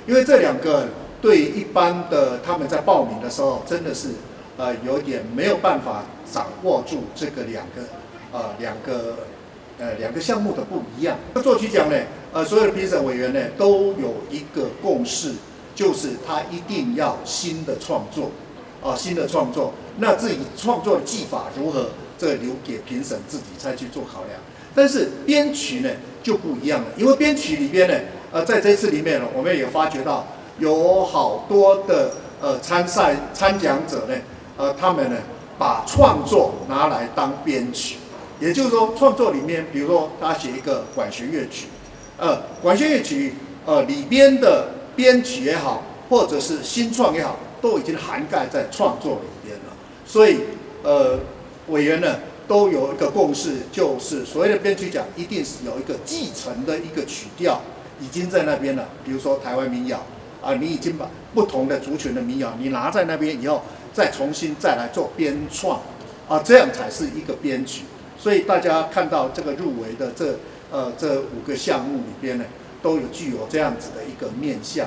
[SPEAKER 25] 因为这两个对一般的他们在报名的时候，真的是呃有点没有办法掌握住这个两个呃两个呃两个项目的不一样。作曲奖呢，呃所有的评审委员呢都有一个共识，就是他一定要新的创作，啊、呃、新的创作。那至于创作的技法如何，这留给评审自己再去做考量。但是编曲呢就不一样了，因为编曲里边呢，呃，在这次里面呢，我们也发觉到有好多的呃参赛参奖者呢，呃，他们呢把创作拿来当编曲，也就是说，创作里面，比如说他写一个管弦乐曲，呃，管弦乐曲呃里边的编曲也好，或者是新创也好，都已经涵盖在创作里边了。所以，呃，委员呢都有一个共识，就是所谓的编曲奖一定是有一个继承的一个曲调，已经在那边了。比如说台湾民谣啊，你已经把不同的族群的民谣，你拿在那边以后，再重新再来做编创啊，这样才是一个编曲。所以大家看到这个入围的这呃这五个项目里边呢，都有具有这样子的一个面向。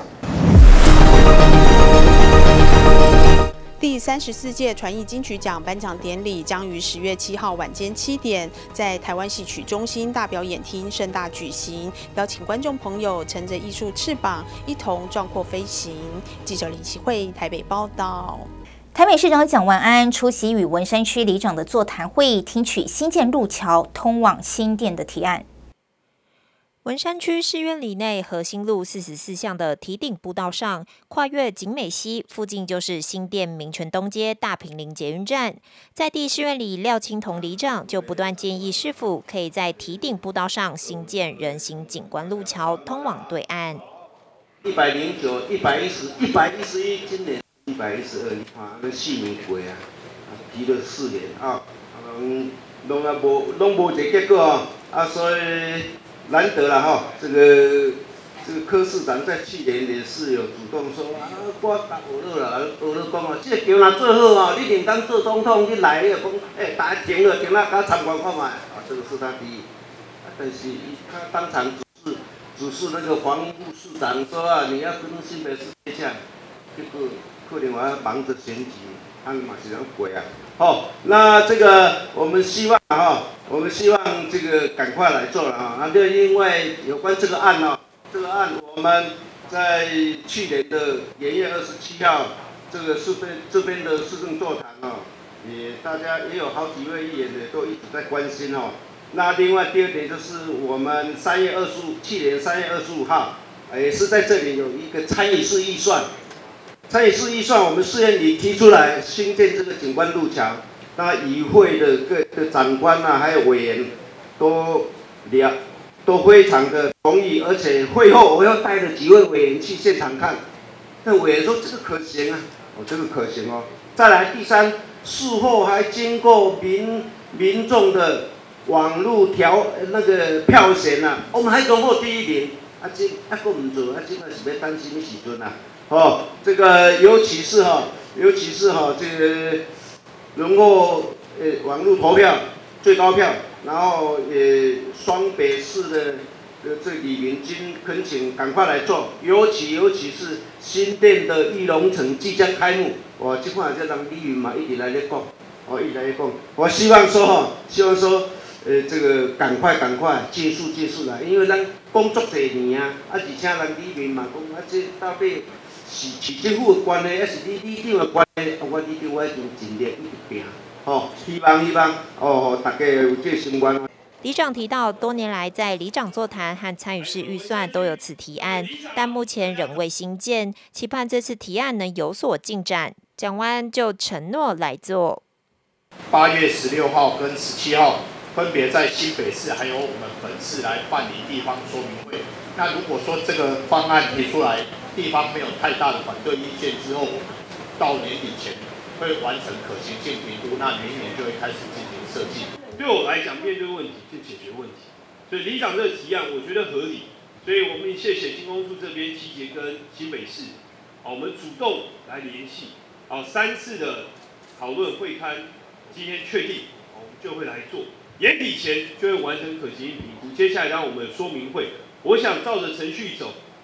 [SPEAKER 6] 第三十四届传艺金曲奖颁奖典礼将于十月七号晚间七点在台湾戏曲中心大表演厅盛大举行，邀请观众朋友乘着艺术翅膀一同壮阔飞行。记者林启慧台北报道。
[SPEAKER 1] 台北市长蒋万安出席与文山区里长的座谈会议，听取新建路桥通往新店的提案。
[SPEAKER 9] 文山区市院里内核心路四十四巷的堤顶步道上，跨越景美溪附近就是新店民权东街大坪林捷运站。在地市院里廖清彤里长就不断建议市府可以在堤顶步道上新建人行景观路桥，通往对岸。
[SPEAKER 12] 一百零九、一百一十、一百一十一，今年一百一十二，你看那四年过啊，提了四年啊，拢拢啊无拢无一个结果啊，啊所以。难得了哈，这个这个柯市长在去年也是有主动说啊，我答学了啦，学了讲啊，这个桥若做好哦，你连当做总统你来，你就讲，哎、欸，大家停了停了，给他参观看嘛，啊，这个是他第一。但是他当场指示指示那个黄副市长说啊，你要跟新北市接洽，结果可能我要忙着选举，他们嘛是要鬼啊。好，那这个我们希望哈，我们希望这个赶快来做了啊。那就因为有关这个案呢，这个案我们在去年的元月二十七号，这个市边这边的市政座谈哦，也大家也有好几位议员也都一直在关心哦。那另外第二点就是我们三月二十五，去年三月二十五号，也是在这里有一个参与式预算。参与式预算，我们市院里提出来新建这个景观路桥，那与会的各个长官啊，还有委员都了都非常的同意，而且会后我又带了几位委员去现场看，那委员说这个可行啊，哦这个可行哦。再来第三，事后还经过民民众的网络调那个票选啊，我们还荣获第一名，啊这啊佫唔做，啊这个是要等什么时阵啊？哦，这个尤其是哈、哦，尤其是哈、哦，这个荣获呃网络投票最高票，然后也双北市的呃这李明金恳请赶快来做，尤其尤其是新店的玉龙城即将开幕，我这款这让李云嘛一直来咧讲，哦一直来讲，我希望说哈、哦，希望说呃这个赶快赶快尽速尽速来，因为咱工作多年啊，啊而且人李云嘛讲啊这到底。是市政府的关系，还是你里长的关系？我里长我已经尽力一直拼，吼，希望希望哦，大家有这心愿。
[SPEAKER 9] 里长提到，多年来在里长座谈和参与式预算都有此提案，但目前仍未新建，期盼这次提案能有所进展。蒋万安就承诺来做。
[SPEAKER 13] 八月十六号跟十七号，分别在新北市还有我们本市来办理地方说明会。那如果说这个方案提出来，地方没有太大的反对意见之后，到年底前会完成可行性评估，那明年就会开始进行设计。
[SPEAKER 14] 对我来讲，面对问题就解决问题，所以里长这个提案我觉得合理，所以我们谢谢经公处这边集结跟新北市，好，我们主动来联系，好，三次的讨论会刊，今天确定，我们就会来做，年底前就会完成可行性评估，接下来让我们说明会。我想照着程序走，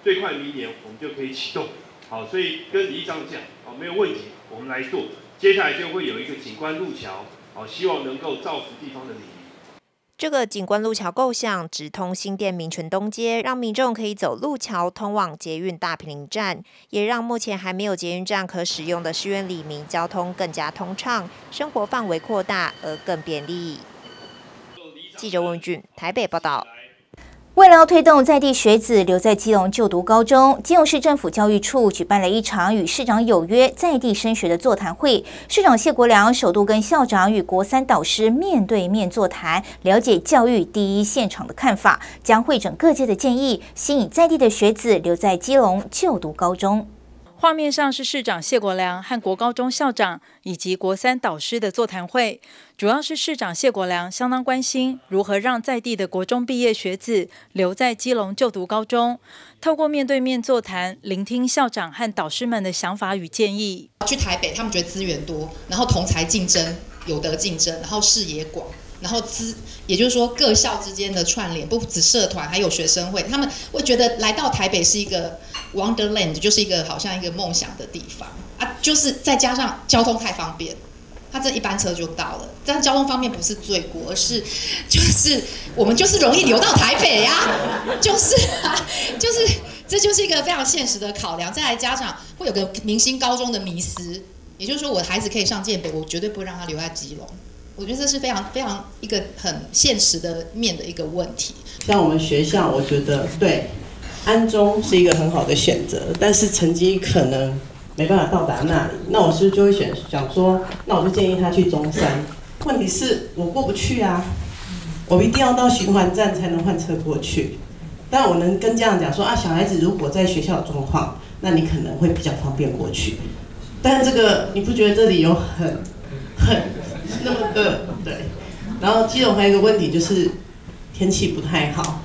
[SPEAKER 14] 最快明年我们就可以启动。好，所以跟里长讲，好，没有问题，我们来做。接下来就会有一个景观路桥，好，希望能够造福地方的利益。
[SPEAKER 9] 这个景观路桥构想直通新店民权东街，让民众可以走路桥通往捷运大坪林站，也让目前还没有捷运站可使用的石原里民交通更加通畅，生活范围扩大而更便利。记者温俊台北报道。
[SPEAKER 1] 为了要推动在地学子留在基隆就读高中，基隆市政府教育处举办了一场与市长有约在地升学的座谈会。市长谢国良首度跟校长与国三导师面对面座谈，了解教育第一现场的看法，将汇整各界的建议，吸引在地的学子留在基隆就读高中。
[SPEAKER 15] 画面上是市长谢国良和国高中校长以及国三导师的座谈会，主要是市长谢国良相当关心如何让在地的国中毕业学子留在基隆就读高中，透过面对面座谈，聆听校长和导师们的想法与建议。
[SPEAKER 16] 去台北，他们觉得资源多，然后同才竞争有得竞争，然后视野广。然后资，也就是说各校之间的串联，不止社团，还有学生会，他们会觉得来到台北是一个 Wonderland， 就是一个好像一个梦想的地方啊。就是再加上交通太方便，他这一班车就到了。但交通方面不是罪过，而是就是我们就是容易流到台北呀、啊，就是啊，就是这就是一个非常现实的考量。再来加上会有个明星高中的迷思，也就是说我的孩子可以上建北，我绝对不会让他留在基隆。我觉得这是非常非常一个很现实的面的一个问题。
[SPEAKER 17] 像我们学校，我觉得对安中是一个很好的选择，但是成绩可能没办法到达那里，那我是不是就会选想说，那我就建议他去中山。问题是我过不去啊，我一定要到循环站才能换车过去。但我能跟家长讲说啊，小孩子如果在学校有状况，那你可能会比较方便过去。但这个你不觉得这里有很很那么的对？然后基隆还有一个问题就是天气不太好，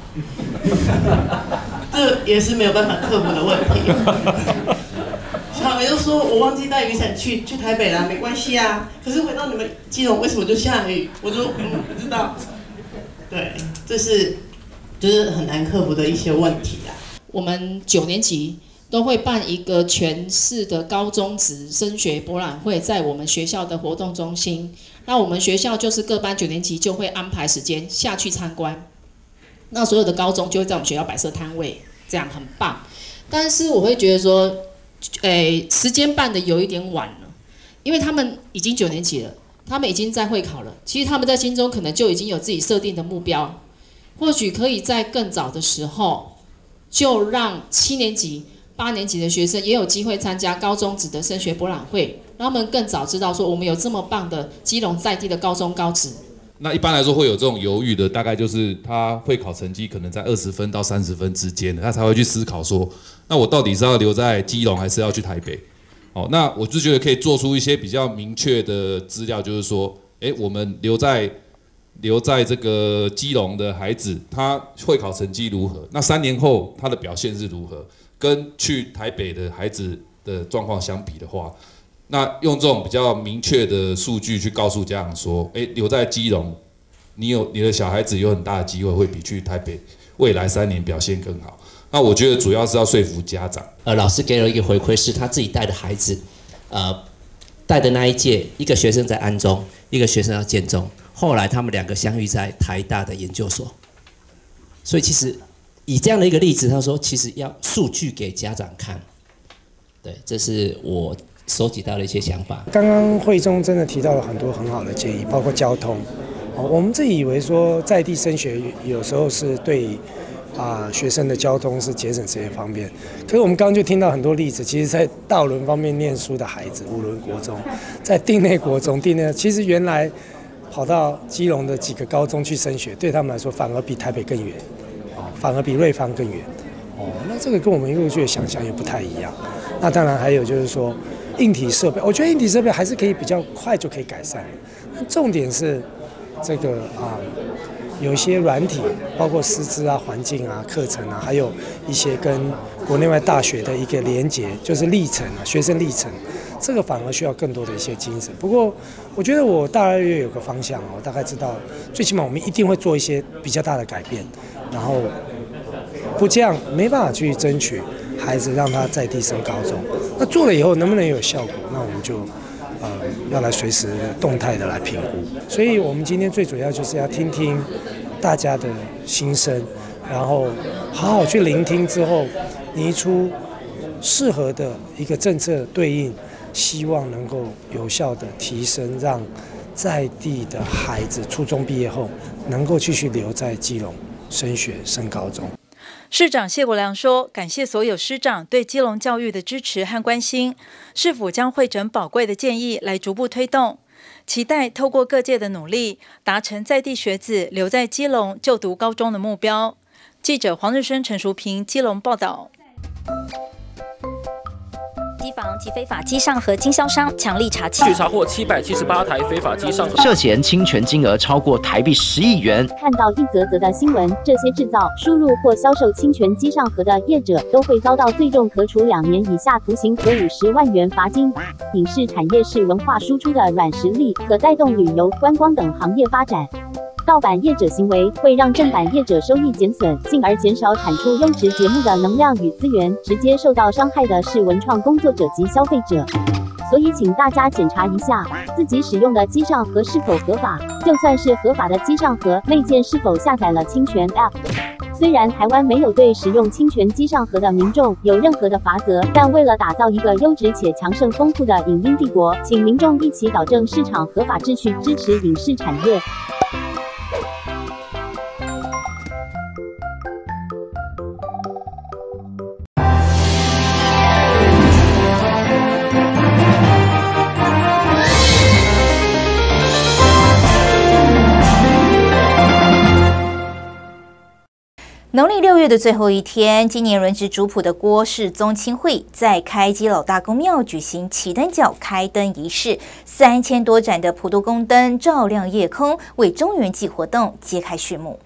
[SPEAKER 17] 这也是没有办法克服的问题。小孩都说我忘记带雨伞去去台北啦，没关系啊。可是回到你们基隆为什么就下雨？我说嗯不知道。对，这是就是很难克服的一些问题啊。
[SPEAKER 16] 我们九年级都会办一个全市的高中职升学博览会，在我们学校的活动中心。那我们学校就是各班九年级就会安排时间下去参观，那所有的高中就会在我们学校摆设摊位，这样很棒。但是我会觉得说，诶，时间办的有一点晚了，因为他们已经九年级了，他们已经在会考了，其实他们在心中可能就已经有自己设定的目标，或许可以在更早的时候，就让七年级、八年级的学生也有机会参加高中职的升学博览会，让他们更早知道说我们有这么棒的基隆在地的高中高职。
[SPEAKER 18] 那一般来说会有这种犹豫的，大概就是他会考成绩可能在二十分到三十分之间的，他才会去思考说，那我到底是要留在基隆还是要去台北？哦，那我就觉得可以做出一些比较明确的资料，就是说，哎，我们留在留在这个基隆的孩子，他会考成绩如何？那三年后他的表现是如何？跟去台北的孩子的状况相比的话，那用这种比较明确的数据去告诉家长说，哎，留在基隆，你有你的小孩子有很大的机会会比去台北未来三年表现更好。那我觉得主要是要说服家长。
[SPEAKER 19] 呃，老师给了一个回馈，是他自己带的孩子，呃，带的那一届，一个学生在安中，一个学生要建中，后来他们两个相遇在台大的研究所。所以其实以这样的一个例子，他说其实要数据给家长看。对，这是我收集到的一些想法。
[SPEAKER 26] 刚刚会中真的提到了很多很好的建议，包括交通。哦，我们自己以为说在地升学有时候是对啊学生的交通是节省时间方便，可是我们刚刚就听到很多例子，其实在大轮方面念书的孩子，五轮国中，在定内国中、定内，其实原来跑到基隆的几个高中去升学，对他们来说反而比台北更远，哦，反而比瑞芳更远。哦，那这个跟我们过去的想象也不太一样。那当然还有就是说，硬体设备，我觉得硬体设备还是可以比较快就可以改善。重点是这个啊，有一些软体，包括师资啊、环境啊、课程啊，还有一些跟国内外大学的一个连结，就是历程啊，学生历程，这个反而需要更多的一些精神。不过，我觉得我大概约有个方向，我大概知道，最起码我们一定会做一些比较大的改变，然后不这样没办法去争取孩子让他在地升高中。那做了以后能不能有效果？那我们就呃要来随时动态的来评估。所以我们今天最主要就是要听听大家的心声，然后好好去聆听之后，拟出适合的一个政策对应，希望能够有效的提升，让在地的孩子初中毕业后能够继续留在基隆升学升高中。
[SPEAKER 15] 市长谢国良说，感谢所有师长对基隆教育的支持和关心，市府将汇整宝贵的建议来逐步推动，期待透过各界的努力，达成在地学子留在基隆就读高中的目标。记者黄日升、陈淑平基隆报道。
[SPEAKER 2] 机房及非法机上盒经销商强力查缉，
[SPEAKER 20] 据查获七百七十八台非法机上盒，
[SPEAKER 21] 涉嫌侵权金额超过台币十亿元。
[SPEAKER 22] 看到一则则的新闻，这些制造、输入或销售侵权机上盒的业者都会遭到最重可处两年以下徒刑和五十万元罚金。影视产业是文化输出的软实力，可带动旅游、观光等行业发展。盗版业者行为会让正版业者收益减损，进而减少产出优质节目的能量与资源，直接受到伤害的是文创工作者及消费者。所以请大家检查一下自己使用的机上盒是否合法，就算是合法的机上盒，内建是否下载了侵权 App。虽然台湾没有对使用侵权机上盒的民众有任何的罚则，但为了打造一个优质且强盛丰富的影音帝国，请民众一起导正市场合法秩序，支持影视产业。
[SPEAKER 1] 农历六月的最后一天，今年轮值主普的郭氏宗亲会在开基老大公庙举行启灯角开灯仪式，三千多盏的普渡宫灯照亮夜空，为中元祭活动揭开序幕。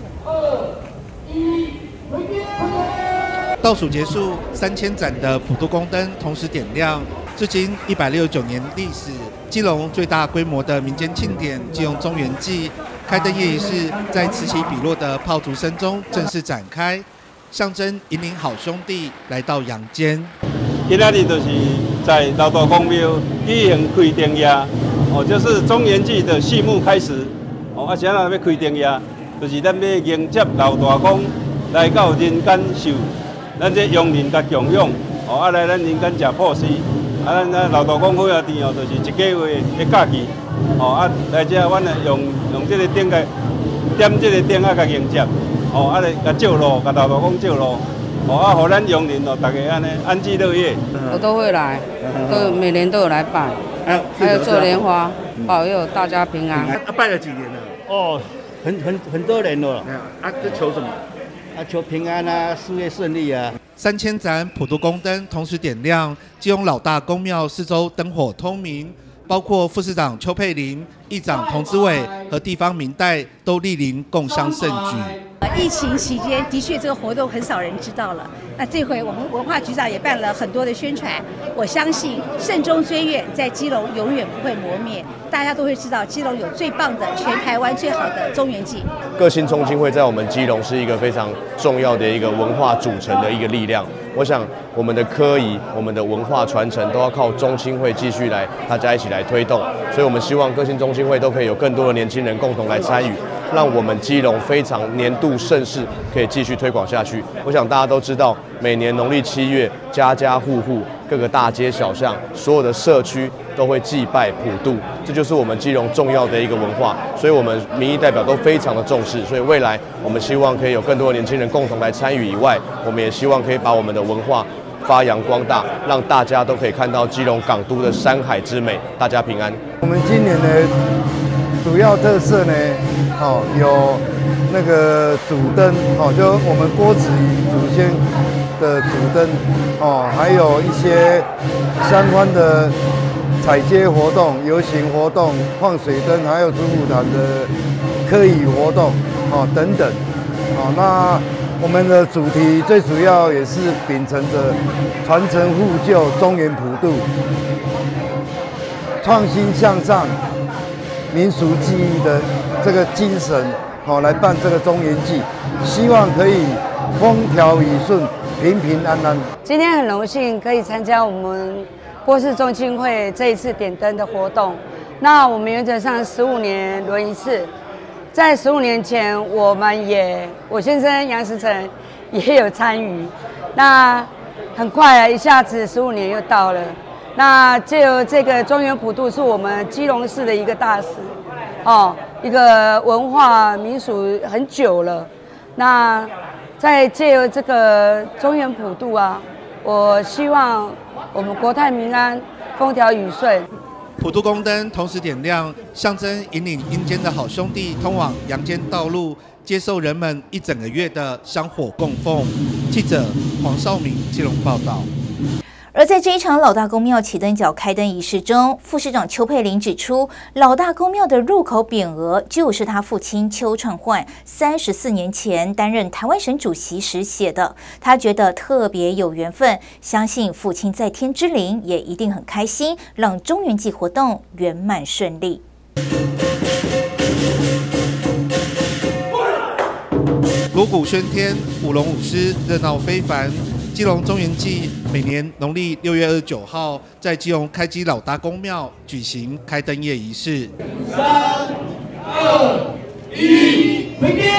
[SPEAKER 23] 倒数结束，三千盏的普渡宫灯同时点亮，至今一百六十九年历史，基隆最大规模的民间庆典——基隆中元祭开灯夜仪式，在此起彼落的炮竹声中正式展开，象征引领好兄弟来到阳间。
[SPEAKER 24] 今仔日就是在老大公庙举行开灯夜，哦，就是中元祭的序幕开始。哦，啊，啥人要开灯夜，就是咱要迎接老大公来到人间受，咱这用人甲供养，哦，啊来咱人间吃布施，啊，咱咱老大公好兄弟哦，就是一个月的假期。哦啊，来这阮来用用这个灯个点这个灯啊，甲迎接，哦啊来甲照路，甲老大公照路，哦啊，互咱用人哦，大家安尼安居乐业。
[SPEAKER 27] 我都会来，都每年都有来拜，还有做莲花，保佑大家平安。
[SPEAKER 23] 啊，拜了几年了？
[SPEAKER 28] 哦，很很很多年了。
[SPEAKER 23] 啊，这求什么？
[SPEAKER 28] 啊，求平安啊，事业顺利啊。
[SPEAKER 23] 三千盏普渡宫灯同时点亮，基隆老大公庙四周灯火通明。包括副市长邱佩玲、议长童子伟和地方民代都莅临共襄盛举。
[SPEAKER 29] 疫情期间的确这个活动很少人知道了，那这回我们文化局长也办了很多的宣传，我相信慎终追远在基隆永远不会磨灭，大家都会知道基隆有最棒的全台湾最好的中元祭。
[SPEAKER 30] 个性中心会在我们基隆是一个非常重要的一个文化组成的一个力量，我想我们的科仪、我们的文化传承都要靠中心会继续来大家一起来推动，所以我们希望个性中心会都可以有更多的年轻人共同来参与，让我们基隆非常年度盛事可以继续推广下去。我想大家都知道，每年农历七月，家家户户、各个大街小巷、所有的社区都会祭拜普渡，这就是我们基隆重要的一个文化，所以我们民意代表都非常的重视。所以未来我们希望可以有更多的年轻人共同来参与以外，我们也希望可以把我们的文化发扬光大，让大家都可以看到基隆港都的山海之美。大家平安。
[SPEAKER 31] 我们今年的主要特色呢，哦，有那个主灯，哦，就我们郭子仪祖先的主灯，哦，还有一些相关的踩街活动、游行活动、放水灯，还有主普坛的科仪活动，哦，等等，哦，那我们的主题最主要也是秉承着传承护旧、中原普渡、创新向上、民俗技艺的这个精神，好、哦、来办这个中元祭，希望可以风调雨顺，平平安安。
[SPEAKER 27] 今天很荣幸可以参加我们郭氏宗亲会这一次点灯的活动。那我们原则上十五年轮一次，在十五年前，我们也我先生杨时成也有参与。那很快啊，一下子十五年又到了。那借由这个中原普渡是我们基隆市的一个大事，哦，一个文化民俗很久了。那在借由这个中原普渡啊，我希望我们国泰民安，风调雨顺。
[SPEAKER 23] 普渡宫灯同时点亮，象征引领阴间的好兄弟通往阳间道路，接受人们一整个月的香火供奉。记者黄少明基隆报道。
[SPEAKER 1] 而在这一场老大公庙启灯角开灯仪式中，副市长邱佩玲指出，老大公庙的入口匾额就是他父亲邱创焕三十四年前担任台湾省主席时写的。他觉得特别有缘分，相信父亲在天之灵也一定很开心，让中元祭活动圆满顺利。
[SPEAKER 23] 锣鼓喧天，舞龙舞狮，热闹非凡。基隆中元祭每年农历六月二十九号，在基隆开基老大公庙举行开灯夜仪式。三、二、一，回电！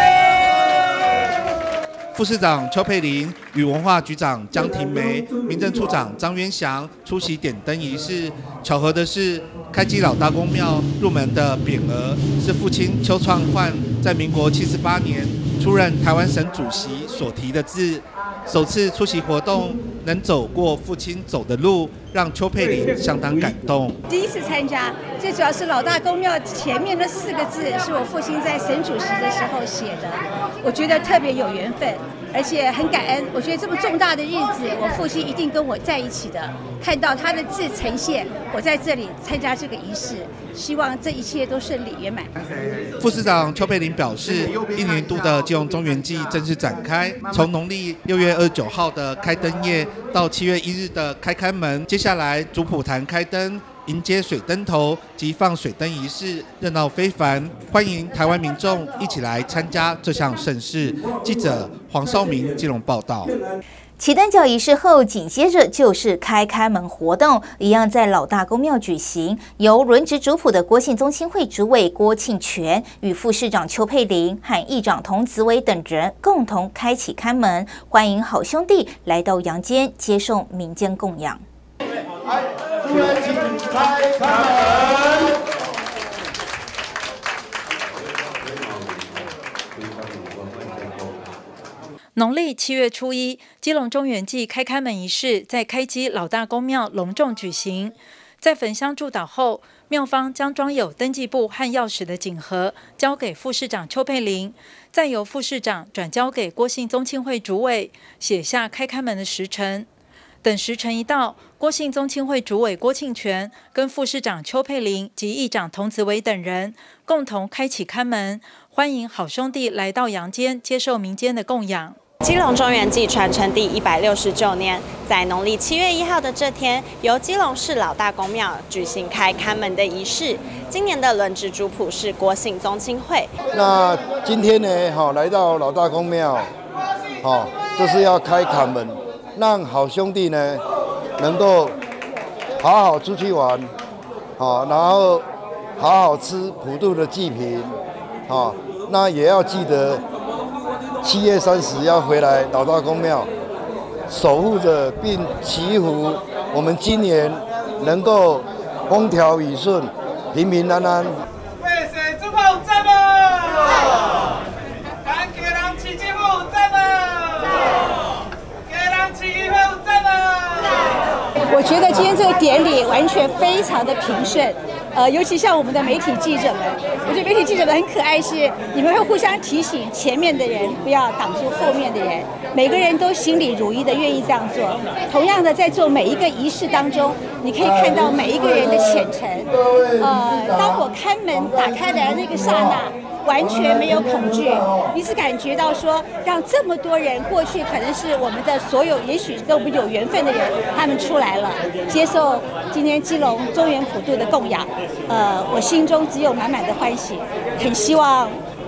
[SPEAKER 23] 副市长邱佩玲与文化局长江庭梅、民政处长张渊祥出席点灯仪式。巧合的是，开基老大公庙入门的匾额是父亲邱创焕在民国七十八年出任台湾省主席所题的字。首次出席活动，能走过父亲走的路，让邱佩玲相当感动。
[SPEAKER 29] 第一次参加，最主要是老大公庙前面那四个字是我父亲在省主席的时候写的，我觉得特别有缘分，而且很感恩。我觉得这么重大的日子，我父亲一定跟我在一起的。看到他的字呈现，我在这里参加这个仪式，希望这一切都顺利圆满。
[SPEAKER 23] 副市长邱佩玲表示，一年一度的基隆中元祭正式展开，从农历六月二十九号的开灯夜到七月一日的开开门，接下来主普坛开灯，迎接水灯头及放水灯仪式，热闹非凡。欢迎台湾民众一起来参加这项盛事。记者黄少明基隆报道。
[SPEAKER 1] 启灯角仪式后，紧接着就是开开门活动，一样在老大公庙举行。由轮值主普的郭姓宗亲会主委郭庆全与副市长邱佩玲和议长童子伟等人共同开启开门，欢迎好兄弟来到阳间接受民间供养。
[SPEAKER 31] 诸位请开开门。
[SPEAKER 15] 农历七月初一，基隆中元祭开开门仪式在开基老大公庙隆重举行。在焚香祝祷后，庙方将装有登记簿和钥匙的锦盒交给副市长邱佩玲，再由副市长转交给郭姓宗亲会主委，写下开开门的时辰。等时辰一到，郭姓宗亲会主委郭庆全跟副市长邱佩玲及议长童子伟等人共同开启开门，欢迎好兄弟来到阳间接受民间的供养。
[SPEAKER 3] 基隆中元祭传承第一百六十九年，在农历七月一号的这天，由基隆市老大公庙举行开开门的仪式。今年的轮值主普是郭姓宗亲会。
[SPEAKER 31] 那今天呢，好来到老大公庙，好就是要开开门，让好兄弟呢能够好好出去玩，好，然后好好吃普渡的祭品，好，那也要记得。七月三十要回来老大公庙，守护着并祈福我们今年能够风调雨顺、平平安安。
[SPEAKER 4] 为谁主普赞吗？敢给人起敬福赞吗？给人起福赞吗？
[SPEAKER 29] 我觉得今天这个典礼完全非常的平顺。呃，尤其像我们的媒体记者们，我觉得媒体记者们很可爱，是你们会互相提醒前面的人不要挡住后面的人，每个人都心里如意的愿意这样做。同样的，在做每一个仪式当中，你可以看到每一个人的虔诚。呃，当我开门打开来那个刹那，完全没有恐惧，你只感觉到说，让这么多人过去可能是我们的所有，也许跟我们有缘分的人，他们出来了，接受今天基隆中元普渡的供养。呃，我心中只有满满的欢喜，很希望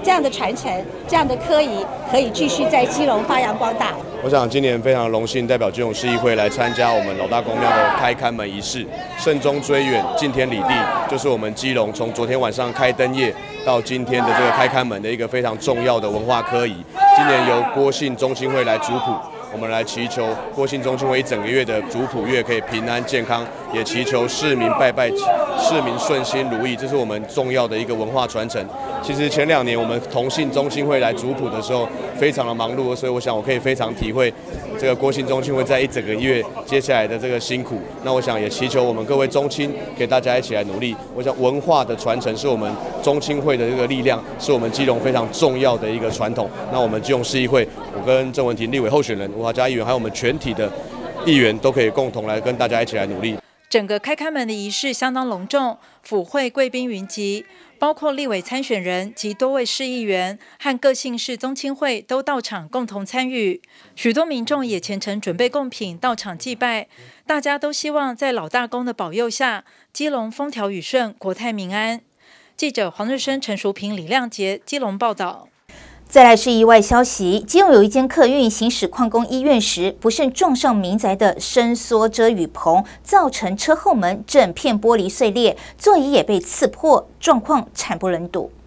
[SPEAKER 29] 这样的传承、这样的科仪可以继续在基隆发扬光大。
[SPEAKER 30] 我想今年非常荣幸代表基隆市议会来参加我们老大公庙的开龛门仪式，慎终追远，敬天理地，就是我们基隆从昨天晚上开灯夜到今天的这个开龛门的一个非常重要的文化科仪。今年由郭姓中青会来主普。我们来祈求郭姓中青会一整个月的主普月可以平安健康，也祈求市民拜拜，市民顺心如意，这是我们重要的一个文化传承。其实前两年我们同姓中青会来主普的时候，非常的忙碌，所以我想我可以非常体会这个郭姓中青会在一整个月接下来的这个辛苦。那我想也祈求我们各位中青给大家一起来努力。我想文化的传承是我们中青会的这个力量，是我们基隆非常重要的一个传统。那我们基隆市议会，我跟郑文婷立委候选人吴华嘉议员，还有我们全体的议员，都可以共同来跟大家一起来努力。
[SPEAKER 15] 整个开龛门的仪式相当隆重，府会贵宾云集，包括立委参选人及多位市议员和各县市宗亲会都到场共同参与。许多民众也虔诚准备贡品到场祭拜，大家都希望在老大公的保佑下，基隆风调雨顺，国泰民安。记者黄日升、陈淑平、李亮杰，基隆报道。
[SPEAKER 1] 再来是意外消息，基隆有一间客运行驶矿工医院时，不慎撞上民宅的伸缩遮雨棚，造成车后门整片玻璃碎裂，座椅也被刺破，状况惨不忍睹。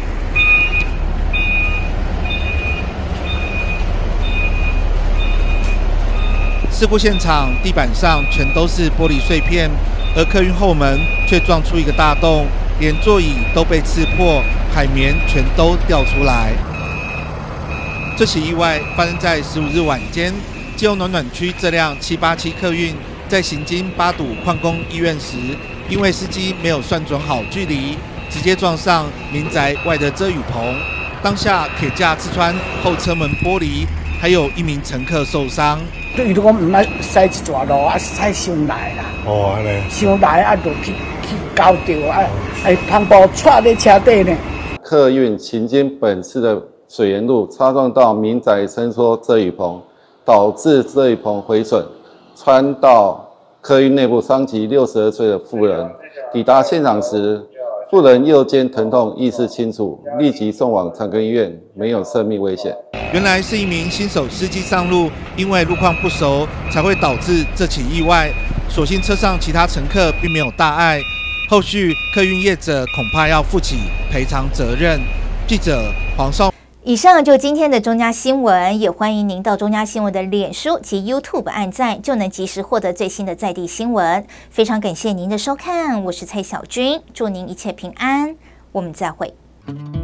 [SPEAKER 23] 事故现场地板上全都是玻璃碎片，而客运后门却撞出一个大洞，连座椅都被刺破，海绵全都掉出来。这起意外发生在十五日晚间，基隆暖暖区这辆七八七客运在行经八堵矿工医院时，因为司机没有算准好距离，直接撞上民宅外的遮雨棚，当下铁架刺穿后车门玻璃，还有一名乘客受伤。
[SPEAKER 5] 对，如果唔爱驶一段路，啊驶伤来啦。哦，安尼。伤来啊，就去去交掉啊，还旁部踹在车底呢。
[SPEAKER 6] 客运行经本次的水源路擦撞到民宅伸缩遮雨棚，导致遮雨棚毁损，穿到客运内部，伤及六十二岁的妇人。抵达现场时，妇人右肩疼痛，意识清楚，立即送往长庚医院，没有生命危险。
[SPEAKER 23] 原来是一名新手司机上路，因为路况不熟，才会导致这起意外。所幸车上其他乘客并没有大碍，后续客运业者恐怕要负起赔偿责任。记者黄少。
[SPEAKER 1] 以上就今天的中嘉新闻，也欢迎您到中嘉新闻的脸书及 YouTube 按赞，就能及时获得最新的在地新闻。非常感谢您的收看，我是蔡小君，祝您一切平安，我们再会。